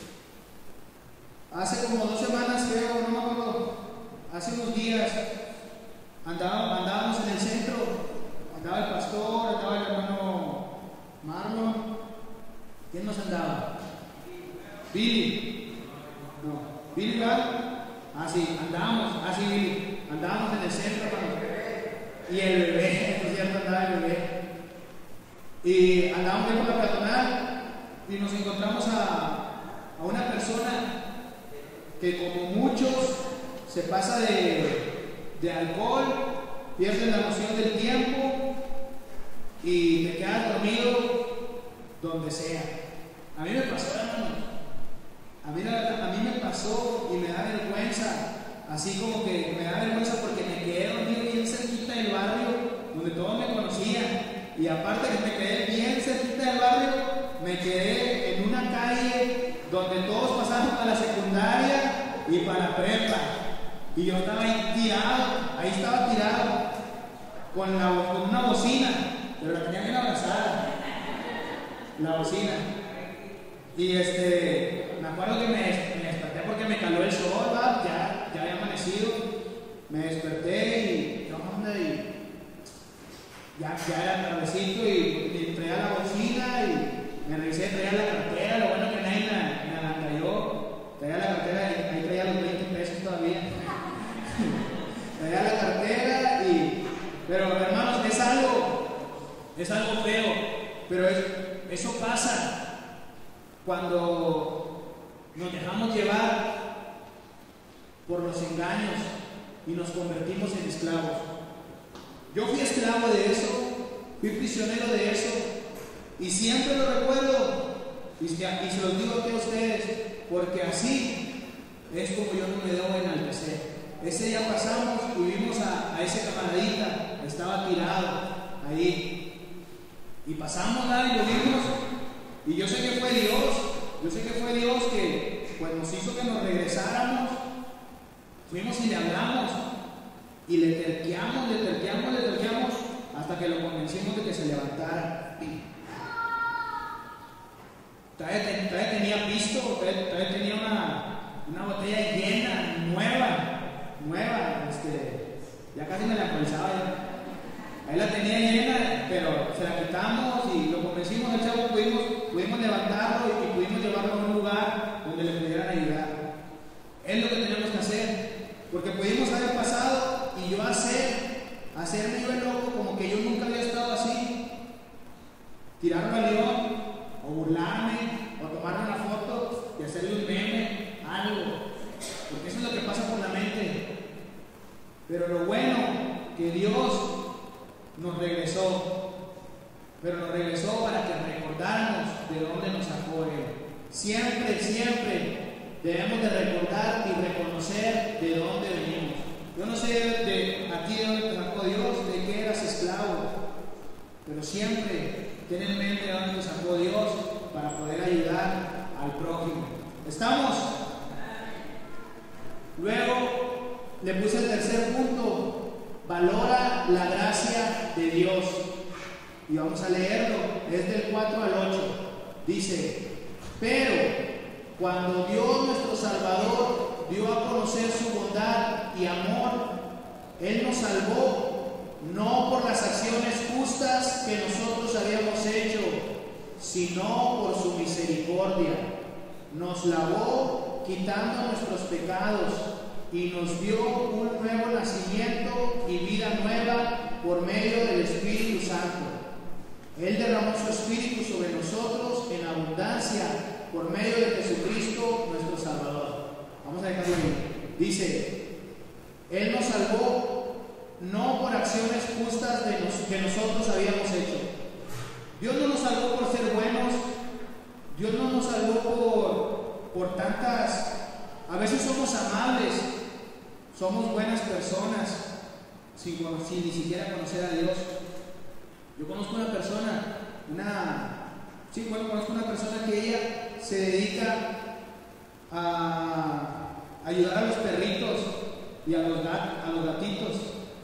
Hace como dos semanas, creo, no me acuerdo, hace unos días andábamos, andábamos en el centro, andaba el pastor, andaba el hermano Marlon. ¿Quién nos andaba? Billy. No, Billy, ¿verdad? Ah, sí, andábamos, ah, sí, Billy, andábamos en el centro cuando... y el bebé, por cierto, andaba el bebé. Y andábamos bien por la peatonal y nos encontramos a, a una persona que, como muchos, se pasa de, de alcohol, pierde la noción del tiempo y te quedas dormido donde sea. A mí me pasó, hermano. A mí, a mí me pasó y me da vergüenza. Así como que me da vergüenza porque me quedé dormido bien cerquita del barrio donde todos me conocían. Y aparte que me quedé bien cerquita del barrio, me quedé en una calle donde todos pasaron para la secundaria y para la prepa. Y yo estaba ahí tirado, ahí estaba tirado, con, la, con una bocina, pero la tenía bien abrazada, la bocina. Y este, me acuerdo que me, me desperté porque me caló el sol, ¿va? Ya, ya había amanecido. Me desperté y, ¿qué onda? Y ya, ya era tardecito y, y traía la bocina y me revisé, traía la cartera, lo bueno que nadie me, me la cayó. Traía la cartera y ahí traía los veinte pesos todavía. Traía la cartera y, pero hermanos, es algo, es algo feo, pero es, eso pasa cuando nos dejamos llevar por los engaños y nos convertimos en esclavos. Yo fui esclavo de eso, fui prisionero de eso, y siempre lo recuerdo, y, y se los digo aquí a ustedes, porque así es como yo no me debo enaltecer. Ese día pasamos y vimos a, a ese camaradita, estaba tirado ahí, y pasamos nada y lo vimos, y yo sé que fue Dios, yo sé que fue Dios que pues nos hizo que nos regresáramos. fuimos y le hablamos, y le terqueamos, le terqueamos, le terqueamos, hasta que lo convencimos de que se levantara. Todavía, todavía tenía pisto, todavía, todavía tenía una, una botella llena, nueva, nueva, este, ya casi me la alcanzaba ya. Ahí la tenía llena, pero se la quitamos y lo convencimos, el chavo, pudimos, pudimos levantarlo y, y pudimos llevarlo a un lugar donde le pudieran ayudar. Es lo que tenemos que hacer, porque pudimos haber pasado y yo hacer, hacerme yo el loco como que yo nunca había estado así, tirarlo al león, o burlarme, o tomarme una foto y hacerle un meme, algo, porque eso es lo que pasa por la mente. Pero lo bueno, que Dios nos regresó, pero nos regresó para que recordáramos de dónde nos sacó Él. Siempre, siempre debemos de recordar y reconocer de dónde venimos. Yo no sé de aquí de dónde te sacó Dios, de que eras esclavo, pero siempre ten en mente de dónde te sacó Dios para poder ayudar al prójimo. ¿Estamos? Luego le puse el tercer punto. Valora la gracia de Dios. Y vamos a leerlo, es del cuatro al ocho. Dice: pero cuando Dios nuestro Salvador dio a conocer su bondad y amor, Él nos salvó, no por las acciones justas que nosotros habíamos hecho, sino por su misericordia. Nos lavó quitando nuestros pecados y nos dio un nuevo nacimiento y vida nueva por medio del Espíritu Santo. Él derramó su Espíritu sobre nosotros en abundancia por medio de Jesucristo nuestro Salvador. Vamos a dejarlo ahí. Dice: Él nos salvó no por acciones justas de nos, que nosotros habíamos hecho. Dios no nos salvó por ser buenos. Dios no nos salvó por, por tantas... A veces somos amables, somos buenas personas, sin, sin ni siquiera conocer a Dios. Yo conozco una persona, una, sí, bueno, conozco una persona que ella se dedica a ayudar a los perritos y a los, gat, a los gatitos.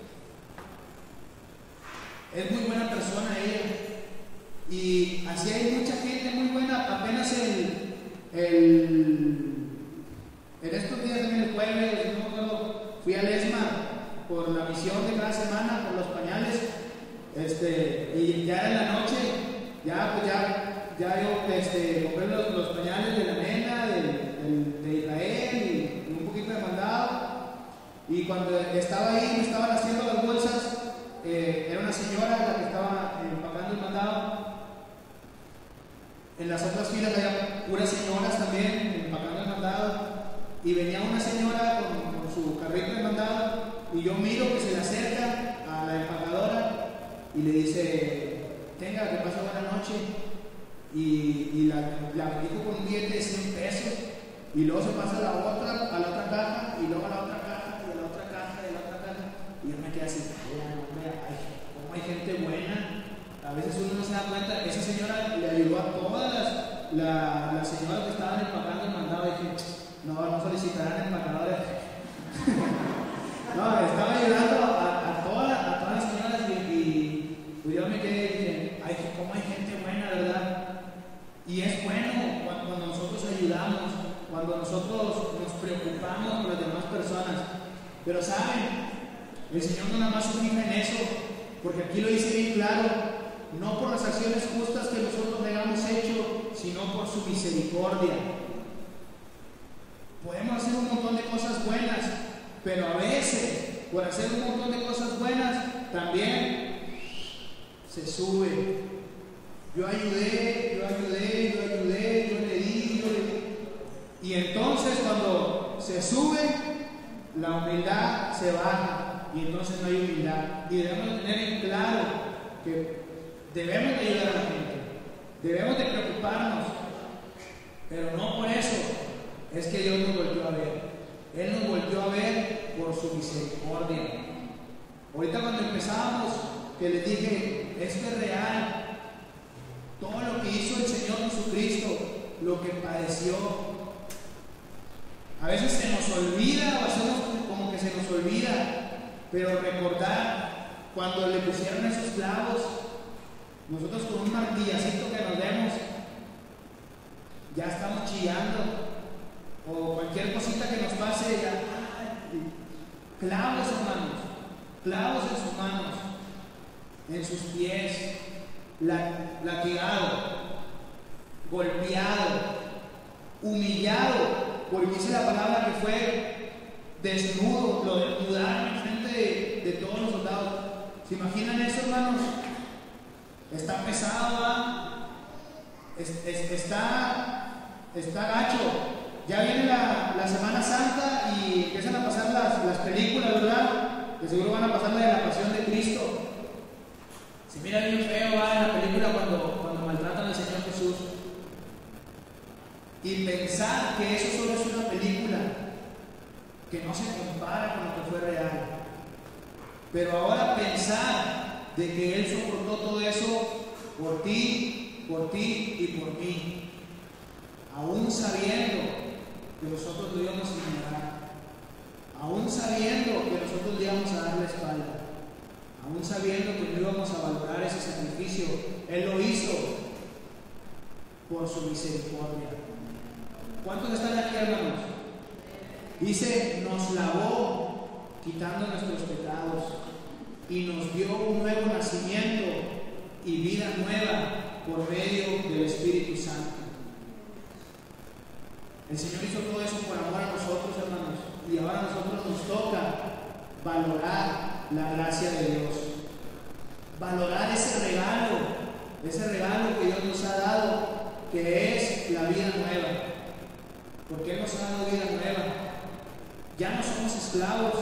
Es muy buena persona ella. Y así hay mucha gente muy buena. Apenas el, el en estos días, en el jueves, no, fui a Lesma por la misión de cada semana, por los pañales. Este, y ya en la noche, ya, pues ya, ya yo este, compré los, los pañales de la nena, de, de, de Israel y, y un poquito de mandado. Y cuando estaba ahí, me estaban haciendo las bolsas, eh, era una señora la que estaba empacando el mandado. En las otras filas había puras señoras también empacando el mandado. Y venía una señora con, con su carrito de mandado, y yo miro que se le acerca a la empacadora y le dice: tenga, que pase buena noche. Y, y la, la dijo con un billete de cien pesos, y luego se pasa a la otra, a la otra caja, y luego a la otra caja, y a la otra caja, y a la otra caja. Y yo me quedé así: hombre, ay, cómo hay gente buena. A veces uno no se da cuenta. Esa señora le ayudó a todas las, la, las señoras que estaban empacando el mandado. Y dije: no, no solicitarán empacadores. No, estaba ayudando a, a, toda, a todas las señoras y, y pues yo me quedé y dije: ay, cómo hay gente buena, ¿verdad? Y es bueno cuando, cuando nosotros ayudamos, cuando nosotros nos preocupamos por las demás personas. Pero saben, el Señor no nada más se fija en eso, porque aquí lo dice bien claro: no por las acciones justas que nosotros le hemos hecho, sino por su misericordia. Podemos hacer un montón de cosas buenas, pero a veces, por hacer un montón de cosas buenas, también se sube. Yo ayudé, yo ayudé, yo ayudé, yo le di, yo le di. Y entonces cuando se sube, la humildad se baja, y entonces no hay humildad. Y debemos tener en claro que debemos de ayudar a la gente, debemos de preocuparnos, pero no por eso es que Dios nos volvió a ver. Él nos volvió a ver por su misericordia. Ahorita cuando empezábamos, que les dije: esto es real. Todo lo que hizo el Señor Jesucristo, lo que padeció. A veces se nos olvida, o hacemos como se nos olvida, pero recordar cuando le pusieron esos clavos, nosotros con un martillacito que nos demos, ya estamos chillando, o cualquier cosita que nos pase, ya, clavos, hermanos, clavos en sus manos, en sus pies, latigado, golpeado, humillado, porque dice la palabra que fue desnudo, lo desnudaron en frente de, de todos los soldados. ¿Se imaginan eso, hermanos? Está pesado, ¿verdad? Es, es, está, está gacho. Ya viene la, la Semana Santa y empiezan a pasar las, las películas, ¿verdad? De seguro van a pasar la de la Pasión de Cristo. Se mira bien feo, ¿verdad? En la película cuando, cuando maltratan al Señor Jesús. Y pensar que eso solo es una película, que no se compara con lo que fue real. Pero ahora pensar de que Él soportó todo eso por ti, por ti y por mí, aún sabiendo que nosotros lo íbamos a ignorar, aún sabiendo que nosotros le íbamos a dar la espalda, aún sabiendo que no íbamos a valorar ese sacrificio, Él lo hizo por su misericordia. ¿Cuántos están aquí, hermanos? Dice, nos lavó quitando nuestros pecados y nos dio un nuevo nacimiento y vida nueva por medio del Espíritu Santo. El Señor hizo todo eso por amor a nosotros, hermanos, y ahora a nosotros nos toca valorar la gracia de Dios, valorar ese regalo, ese regalo que Dios nos ha dado, que es la vida nueva, porque Él nos ha dado vida nueva. Ya no somos esclavos,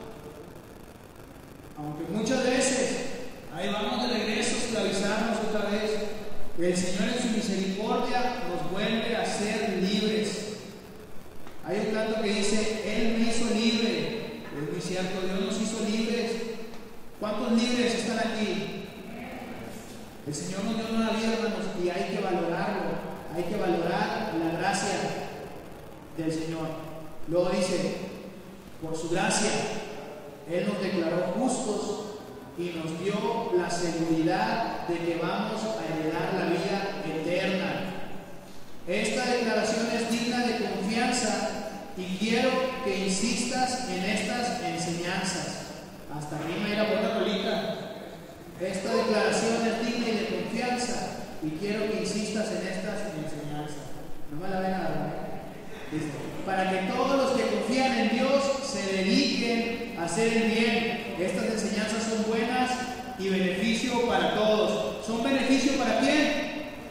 aunque muchas veces ahí vamos de regreso a esclavizarnos otra vez. El Señor en su misericordia nos vuelve a ser libres. Hay un canto que dice, Él me hizo libre. Es muy cierto, Dios nos hizo libres. ¿Cuántos libres están aquí? El Señor nos dio una vida, hermanos, y hay que valorarlo. Hay que valorar la gracia del Señor. Luego dice, por su gracia, Él nos declaró justos y nos dio la seguridad de que vamos a heredar la vida eterna. Esta declaración es digna de confianza y quiero que insistas en estas enseñanzas. Hasta rima y la buena rolita. Esta declaración es digna y de confianza y quiero que insistas en estas enseñanzas. No me la ven a dar. Dice, para que todos los que confían en Dios se dediquen a hacer el bien. Estas enseñanzas son buenas y beneficio para todos. ¿Son beneficio para quién?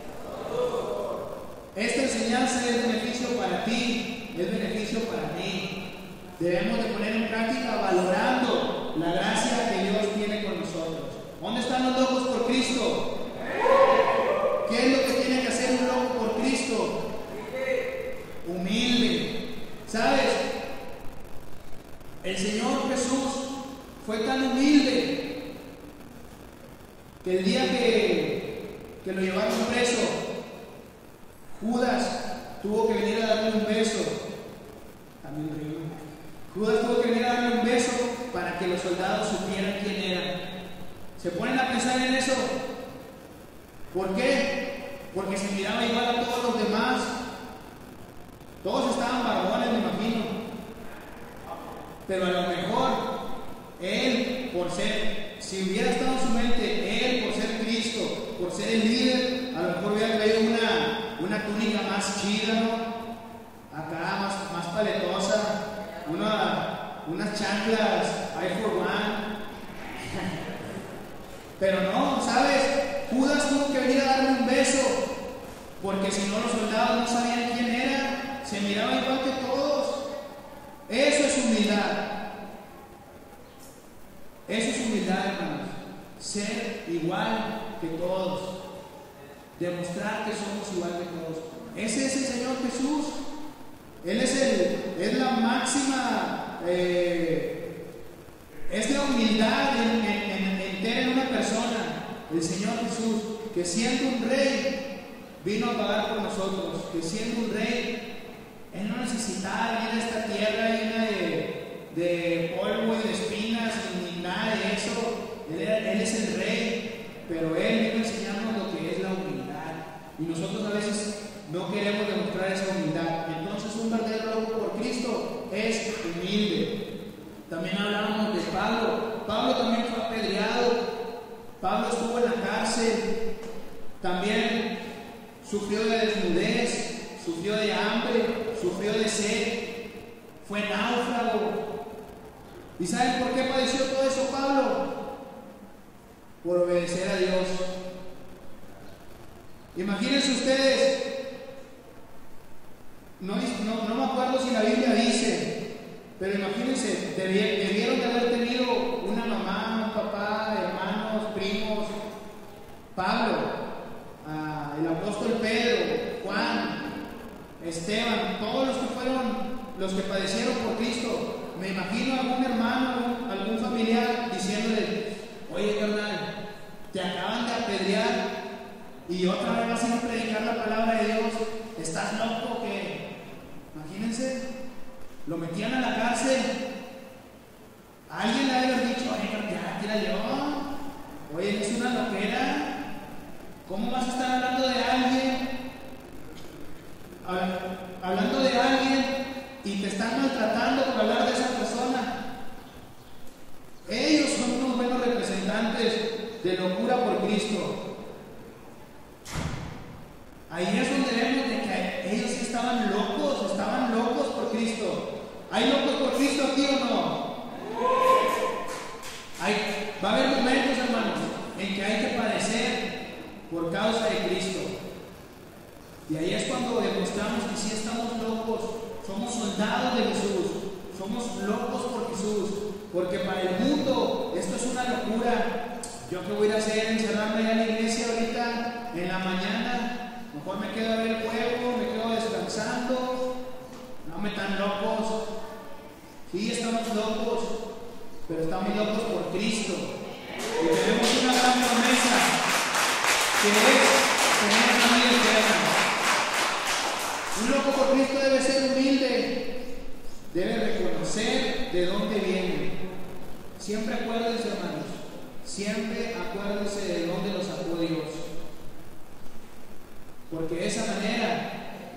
Esta enseñanza es beneficio para ti, es beneficio para mí. Debemos de poner en práctica valorando la gracia que Dios tiene con nosotros. ¿Dónde están los locos por Cristo? ¿Qué es lo que tiene que hacer un loco por Cristo? Humilde. ¿Sabes? El Señor Jesús fue tan humilde que el día que, que lo llevaron preso, Judas tuvo que venir a darle un beso. También río. Judas tuvo que venir a darle un beso para que los soldados supieran quién era. ¿Se ponen a pensar en eso? ¿Por qué? Porque se miraba igual a todos los demás. Todos estaban barbones, me imagino. Pero a lo mejor él, por ser, si hubiera estado en su mente, él, por ser Cristo, por ser el líder, a lo mejor hubiera traído una, una túnica más chida, ¿no? Acá, más, más paletosa, una, unas chanclas, I for one. Pero no, ¿sabes? Judas tuvo que venir a darle un beso, porque si no los soldados no sabían quién era, se miraba igual que todos. Eso es humildad. Eso es humildad, hermanos. Ser igual que todos. Demostrar que somos igual que todos. Ese es el Señor Jesús. Él es, el, es la máxima, eh, es la humildad en, en, en, entera en una persona. El Señor Jesús, que siendo un rey, vino a pagar por nosotros. Que siendo un rey, Él no necesitaba venir a esta tierra llena de, de polvo y de espinas ni nada de eso. Él, era, él es el rey, pero Él vino a enseñarnos lo que es la humildad. Y nosotros a veces no queremos demostrar esa humildad. Entonces un verdadero loco por Cristo es humilde. También hablábamos de Pablo. Pablo también fue apedreado. Pablo estuvo en la cárcel. También sufrió de desnudez, sufrió de hambre, sufrió de sed, fue náufrago. ¿Y saben por qué padeció todo eso Pablo? Por obedecer a Dios. Imagínense ustedes, no, no, no me acuerdo si la Biblia dice, pero imagínense, debieron de haber tenido una mamá, un papá, hermanos, primos. Pablo, ah, el apóstol Pedro, Juan, Esteban, todos los que fueron, los que padecieron por Cristo. Me imagino a algún hermano, algún, algún familiar diciéndole: oye carnal, te acaban de apedrear y otra vez vas a ir a predicar la palabra de Dios. ¿Estás loco o qué? Imagínense, lo metían a la cárcel. Alguien le había dicho: oye, ya, tira yo. Oye, es una loquera. ¿Cómo vas a estar hablando de alguien? Hablando de alguien y te están maltratando por hablar de esa persona. Ellos son unos buenos representantes de locura por Cristo. Ahí es donde vemos de que ellos estaban locos, estaban locos por Cristo. ¿Hay locos por Cristo aquí o no? Hay, va a haber momentos, hermanos, en que hay que padecer por causa de Cristo. Y ahí es cuando demostramos que sí estamos locos, somos soldados de Jesús, somos locos por Jesús, porque para el mundo esto es una locura. Yo qué voy a ir a hacer, encerrarme allá en la iglesia ahorita en la mañana, mejor me quedo a ver el juego, me quedo descansando. No me tan locos. Sí, estamos locos, pero estamos locos por Cristo y tenemos una gran promesa, que es tener una vida eterna. Un loco por Cristo debe ser humilde, debe reconocer de dónde viene. Siempre acuérdense, hermanos, siempre acuérdense de dónde los sacó Dios, porque de esa manera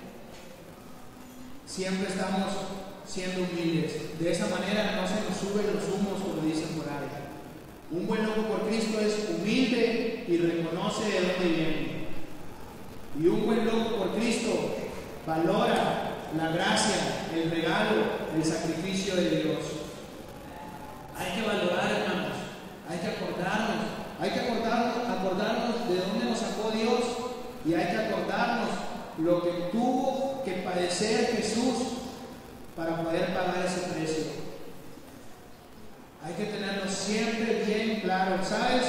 siempre estamos siendo humildes. De esa manera no se nos suben los humos, como dicen por ahí. Un buen loco por Cristo es humilde y reconoce de dónde viene. Y un buen loco por Cristo valora la gracia, el regalo, el sacrificio de Dios. Hay que valorar, hermanos, hay que acordarnos, hay que acordarnos, acordarnos de dónde nos sacó Dios, y hay que acordarnos lo que tuvo que padecer Jesús para poder pagar ese precio. Hay que tenerlo siempre bien claro, ¿sabes?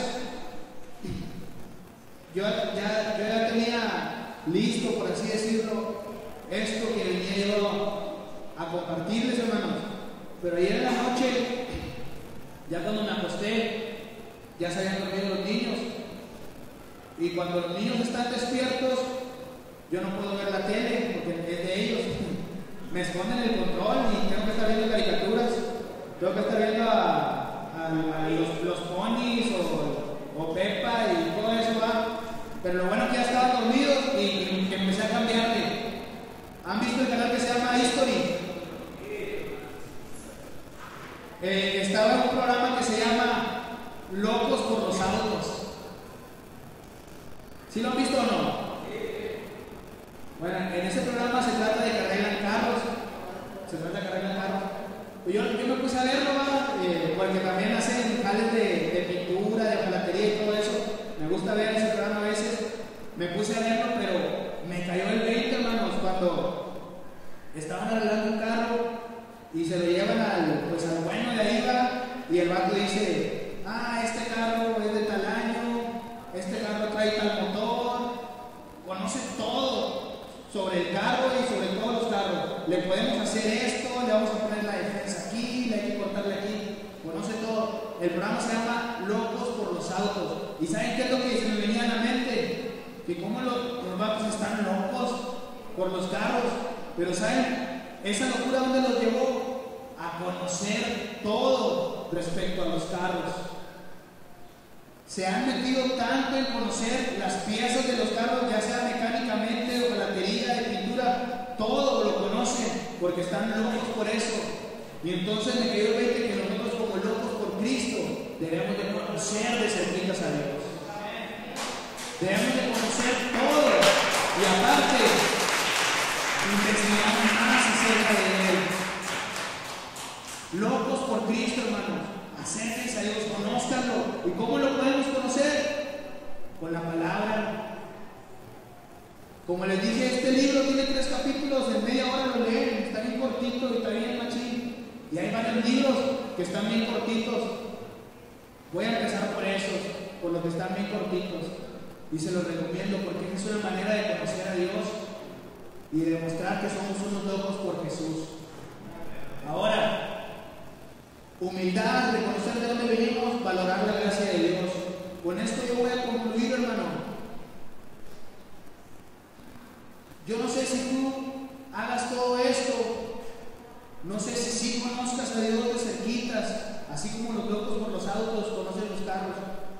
Yo ya, yo ya tenía listo, por así decirlo, esto que venía yo a compartirles, hermanos. Pero ayer en la noche, ya cuando me acosté, ya se habían dormido los niños. Y cuando los niños están despiertos, yo no puedo ver la tele porque es de ellos. Me esconden el control y tengo que estar viendo caricaturas. Tengo que estar viendo a, a, a los, los ponis o, o Peppa y todo eso, ¿va? Pero lo bueno es que ya estaban dormidos y, y que empecé a cambiarle. ¿Han visto el canal que se llama History? Eh, estaba en un programa que se llama Locos por los Autos. ¿Sí lo han visto o no? Bueno, en ese programa se trata de que arreglan carros. Se trata de que arreglan carros. Yo, yo me puse a verlo, eh, porque también hacen jales de, de pintura, de hojalatería y todo eso. Me gusta ver ese programa a veces. Me puse a verlo, pero me cayó el veinte, hermanos, cuando estaban arreglando un carro y se lo llevan al, pues, al bueno de ahí, va, y el vato dice: ah, este carro es de tal año, este carro trae tal motor, conoce todo sobre el carro y sobre todos los carros. Le podemos hacer esto, le vamos a poner la defensa aquí, le hay que cortarle aquí, conoce todo. El programa se llama Locos por los Autos. ¿Y saben qué es lo que se me venía a la mente? Que como los, los vatos están locos por los carros. Pero ¿saben? Esa locura, ¿dónde los llevó? A conocer todo respecto a los carros. Se han metido tanto en conocer las piezas de los carros, ya sea mecánicamente o batería, de pintura, todo lo conocen porque están locos por eso. Y entonces me quedó veinte que nosotros, como locos por Cristo, debemos de conocer de cerquitas a Dios. Debemos de conocer todo y aparte investigar más acerca de Él. Locos por Cristo, hermanos. Acérquense a Dios, conózcanlo. ¿Y cómo lo podemos conocer? Con la palabra. Como les dije, este libro tiene tres capítulos, en media hora lo leen, está bien cortito y está bien machín. Y hay varios libros que están bien cortitos. Voy a empezar por esos, por los que están bien cortitos. Y se los recomiendo porque es una manera de conocer a Dios y de demostrar que somos unos locos por Jesús. Ahora, humildad, reconocer de dónde venimos, valorar la gracia de Dios. Con esto yo voy a concluir, hermano. Yo no sé si tú hagas todo esto, no sé si sí conozcas a Dios de cerquitas, así como los locos por los autos conocen los carros.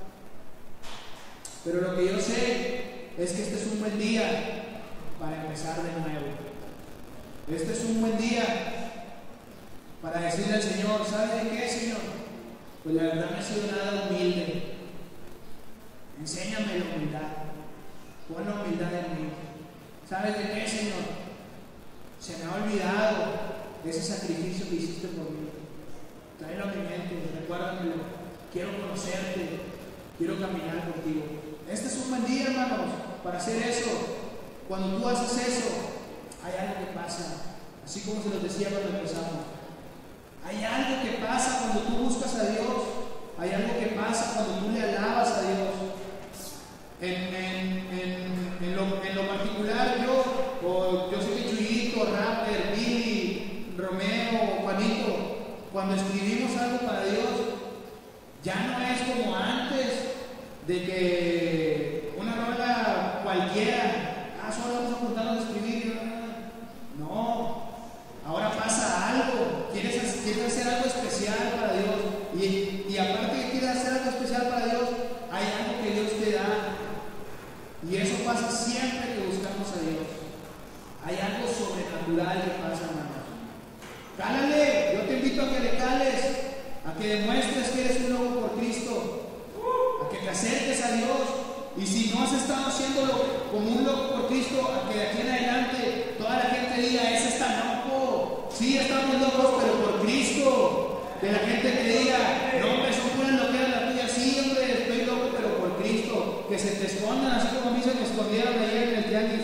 Pero lo que yo sé es que este es un buen día para empezar de nuevo. Este es un buen día para decirle al Señor, ¿sabe de qué, Señor? Pues la verdad no he sido nada humilde. Enséñame la humildad. Pon la humildad en mí. ¿Sabes de qué, Señor? Se me ha olvidado ese sacrificio que hiciste por mí. Tráelo a mi mente, recuérdamelo. Quiero conocerte, quiero caminar contigo. Este es un buen día, hermanos, para hacer eso. Cuando tú haces eso, hay algo que pasa. Así como se los decía cuando empezamos. Hay algo que pasa cuando tú buscas a Dios. Hay algo que pasa cuando tú le alabas a Dios. En, en, en, en, lo, en lo particular, yo, o yo soy Chuyito, Rapper, Billy, Romeo, Juanito, cuando escribimos algo para Dios, ya no es como antes, de que una rola cualquiera, ah, solo vamos a juntarnos a escribir. No, ahora pasa algo, quieres, quieres hacer algo especial para Dios, y, y aparte que quieres hacer algo especial para Dios, hay algo que Dios te da. Y eso pasa siempre que buscamos a Dios. Hay algo sobrenatural que pasa, hermanos. Cálale, yo te invito a que le cales, a que demuestres que eres un loco por Cristo, a que te acerques a Dios. Y si no has estado haciéndolo como un loco por Cristo, a que de aquí en adelante toda la gente diga, ese está loco. Sí, estamos locos, pero por Cristo. De la gente que diga, no, hombre, son puras loqueras la tuya. Sí, hombre, estoy loco, pero por Cristo. Que se te escondan así como a mí se me escondieron ayer en el tianguis.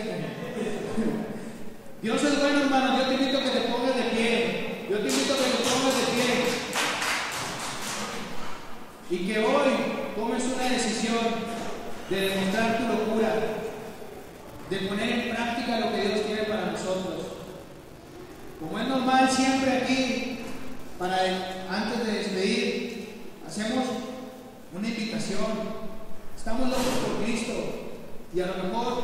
Dios es bueno, hermano. Yo te invito a que te pongas de pie. Yo te invito a que te pongas de pie. Y que hoy tomes una decisión de demostrar tu locura, de poner en práctica lo que Dios quiere para nosotros. Como es normal siempre aquí, para el, antes de despedir, hacemos una invitación. Estamos locos por Cristo y a lo mejor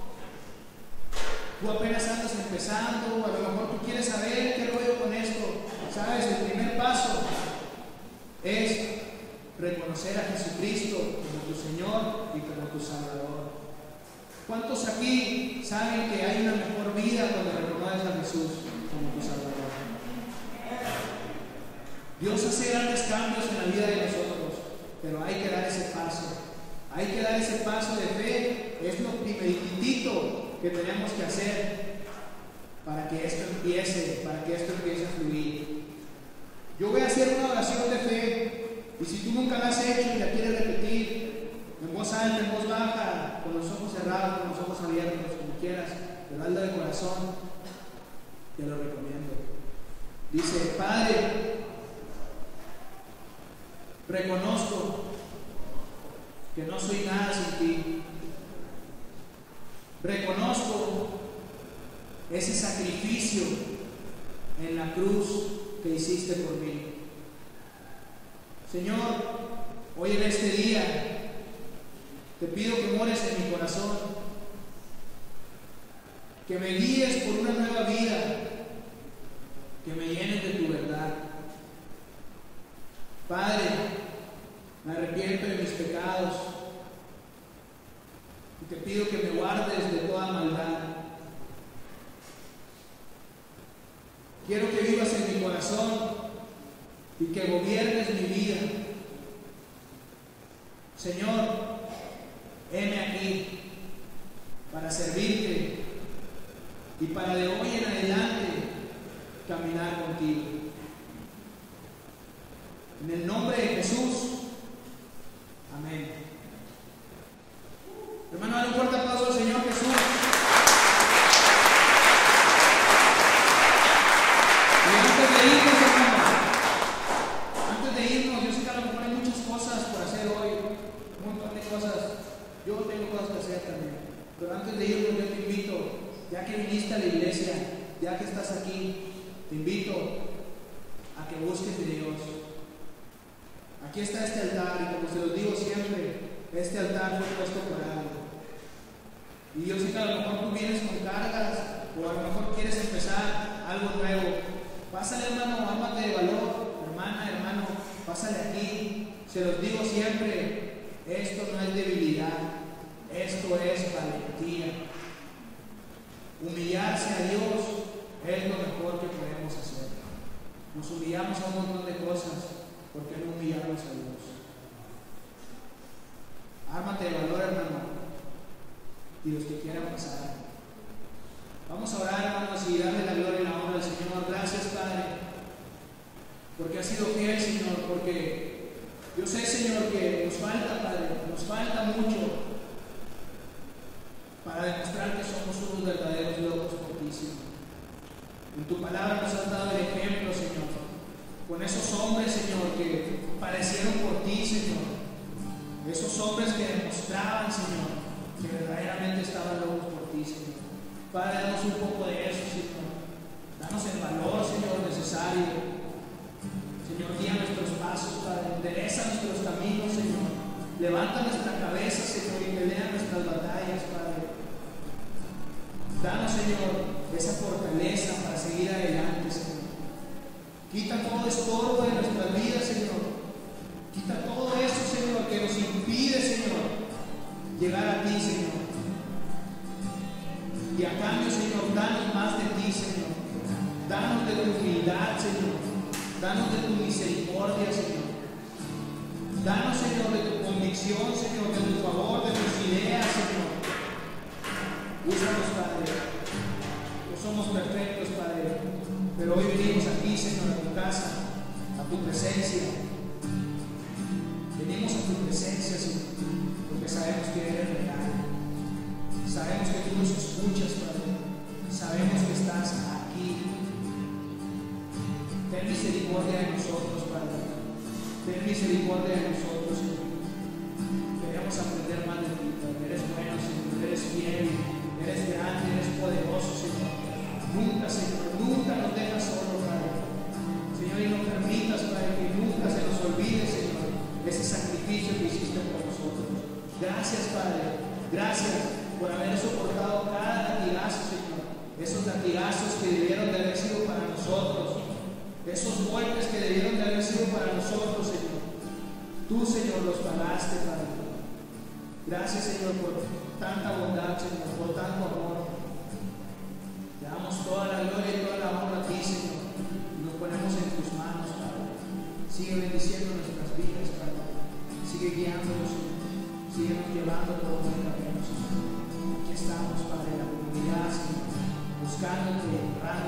tú apenas andas empezando, a lo mejor tú quieres saber qué rollo con esto. Sabes, el primer paso es reconocer a Jesucristo como tu Señor y como tu Salvador. ¿Cuántos aquí saben que hay una mejor vida cuando reconoces a Jesús como tu Salvador? Dios hace grandes cambios en la vida de nosotros, pero hay que dar ese paso. Hay que dar ese paso de fe. Es lo primeritito que tenemos que hacer para que esto empiece, para que esto empiece a fluir. Yo voy a hacer una oración de fe, y si tú nunca la has hecho y la quieres repetir, en voz alta, en voz baja, con los ojos cerrados, con los ojos abiertos, como quieras, pero hazlo de corazón, te lo recomiendo. Dice: Padre, reconozco que no soy nada sin ti. Reconozco ese sacrificio en la cruz que hiciste por mí. Señor, hoy en este día te pido que mores en mi corazón, que me guíes por una nueva vida, que me llenes de tu verdad. Padre, me arrepiento de mis pecados y te pido que me guardes de toda maldad. Quiero que vivas en mi corazón y que gobiernes mi vida. Señor, heme aquí para servirte y para de hoy en adelante caminar contigo. En el nombre de Jesús, amén. Hermano, dale un fuerte aplauso al Señor Jesús. Y antes de irnos, hermano, antes de irnos, yo sé que a lo mejor hay muchas cosas por hacer hoy, un montón de cosas. Yo tengo cosas que hacer también. Pero antes de irnos, yo te invito, ya que viniste a la iglesia, ya que estás aquí, te invito a que busques de Dios. Aquí está este altar y como se los digo siempre, este altar fue puesto por algo. Y yo sé que a lo mejor tú vienes con cargas o a lo mejor quieres empezar algo nuevo. Pásale, hermano, ármate de valor, hermana, hermano, pásale aquí. Se los digo siempre, esto no es debilidad, esto es valentía. Humillarse a Dios es lo mejor que podemos hacer. Nos humillamos a un montón de cosas. ¿Por qué no humillarnos a Dios? Ármate de valor, hermano, y los que quieran pasar. Vamos a orar, hermanos, y darle la gloria y la honra al Señor. Gracias, Padre, porque has sido fiel, Señor, porque yo sé, Señor, que nos falta, Padre, nos falta mucho para demostrar que somos unos verdaderos locos por ti, Señor. En tu palabra nos has dado el ejemplo, Señor, con esos hombres, Señor, que padecieron por ti, Señor. Esos hombres que demostraban, Señor, que verdaderamente estaban locos por ti, Señor. Padre, danos un poco de eso, Señor. Danos el valor, Señor, necesario. Señor, guía nuestros pasos, Padre. Endereza nuestros caminos, Señor. Levanta nuestra cabeza, Señor, y pelea nuestras batallas, Padre. Danos, Señor, esa fortaleza para seguir adelante, Señor. Quita todo estorbo de nuestras vidas, Señor. Quita todo eso, Señor, que nos impide, Señor, llegar a ti, Señor. Y a cambio, Señor, danos más de ti, Señor. Danos de tu humildad, Señor. Danos de tu misericordia, Señor. Danos, Señor, de tu convicción, Señor, de tu favor, de tus ideas, Señor. Úsanos, Padre. No somos perfectos, Padre. Pero hoy venimos aquí, Señor, a tu casa, a tu presencia. Venimos a tu presencia, Señor, porque sabemos que eres real. Sabemos que tú nos escuchas, Padre. Sabemos que estás aquí. Ten misericordia de nosotros, Padre. Ten misericordia de nosotros, Señor. Queremos aprender más de ti, Padre. Eres bueno, Señor. Eres fiel. Eres grande. Eres poderoso, Señor. Nunca, Señor, nunca nos dejas solo, Padre. Señor, y no permitas, Padre, que nunca se nos olvide, Señor, ese sacrificio que hiciste por nosotros. Gracias, Padre. Gracias por haber soportado cada latigazo, Señor. Esos latigazos que debieron de haber sido para nosotros. Esos golpes que debieron de haber sido para nosotros, Señor. Tú, Señor, los pagaste, Padre. Gracias, Señor, por tanta bondad, Señor, por tanto amor. Te damos toda la gloria y toda la honra a ti, Señor, y nos ponemos en tus manos, Padre. Sigue bendiciendo nuestras vidas, Padre. Sigue guiándonos, Señor. Sigue llevando por buen camino, Señor. Aquí estamos, Padre, en la comunidad, Señor, buscándote, honrando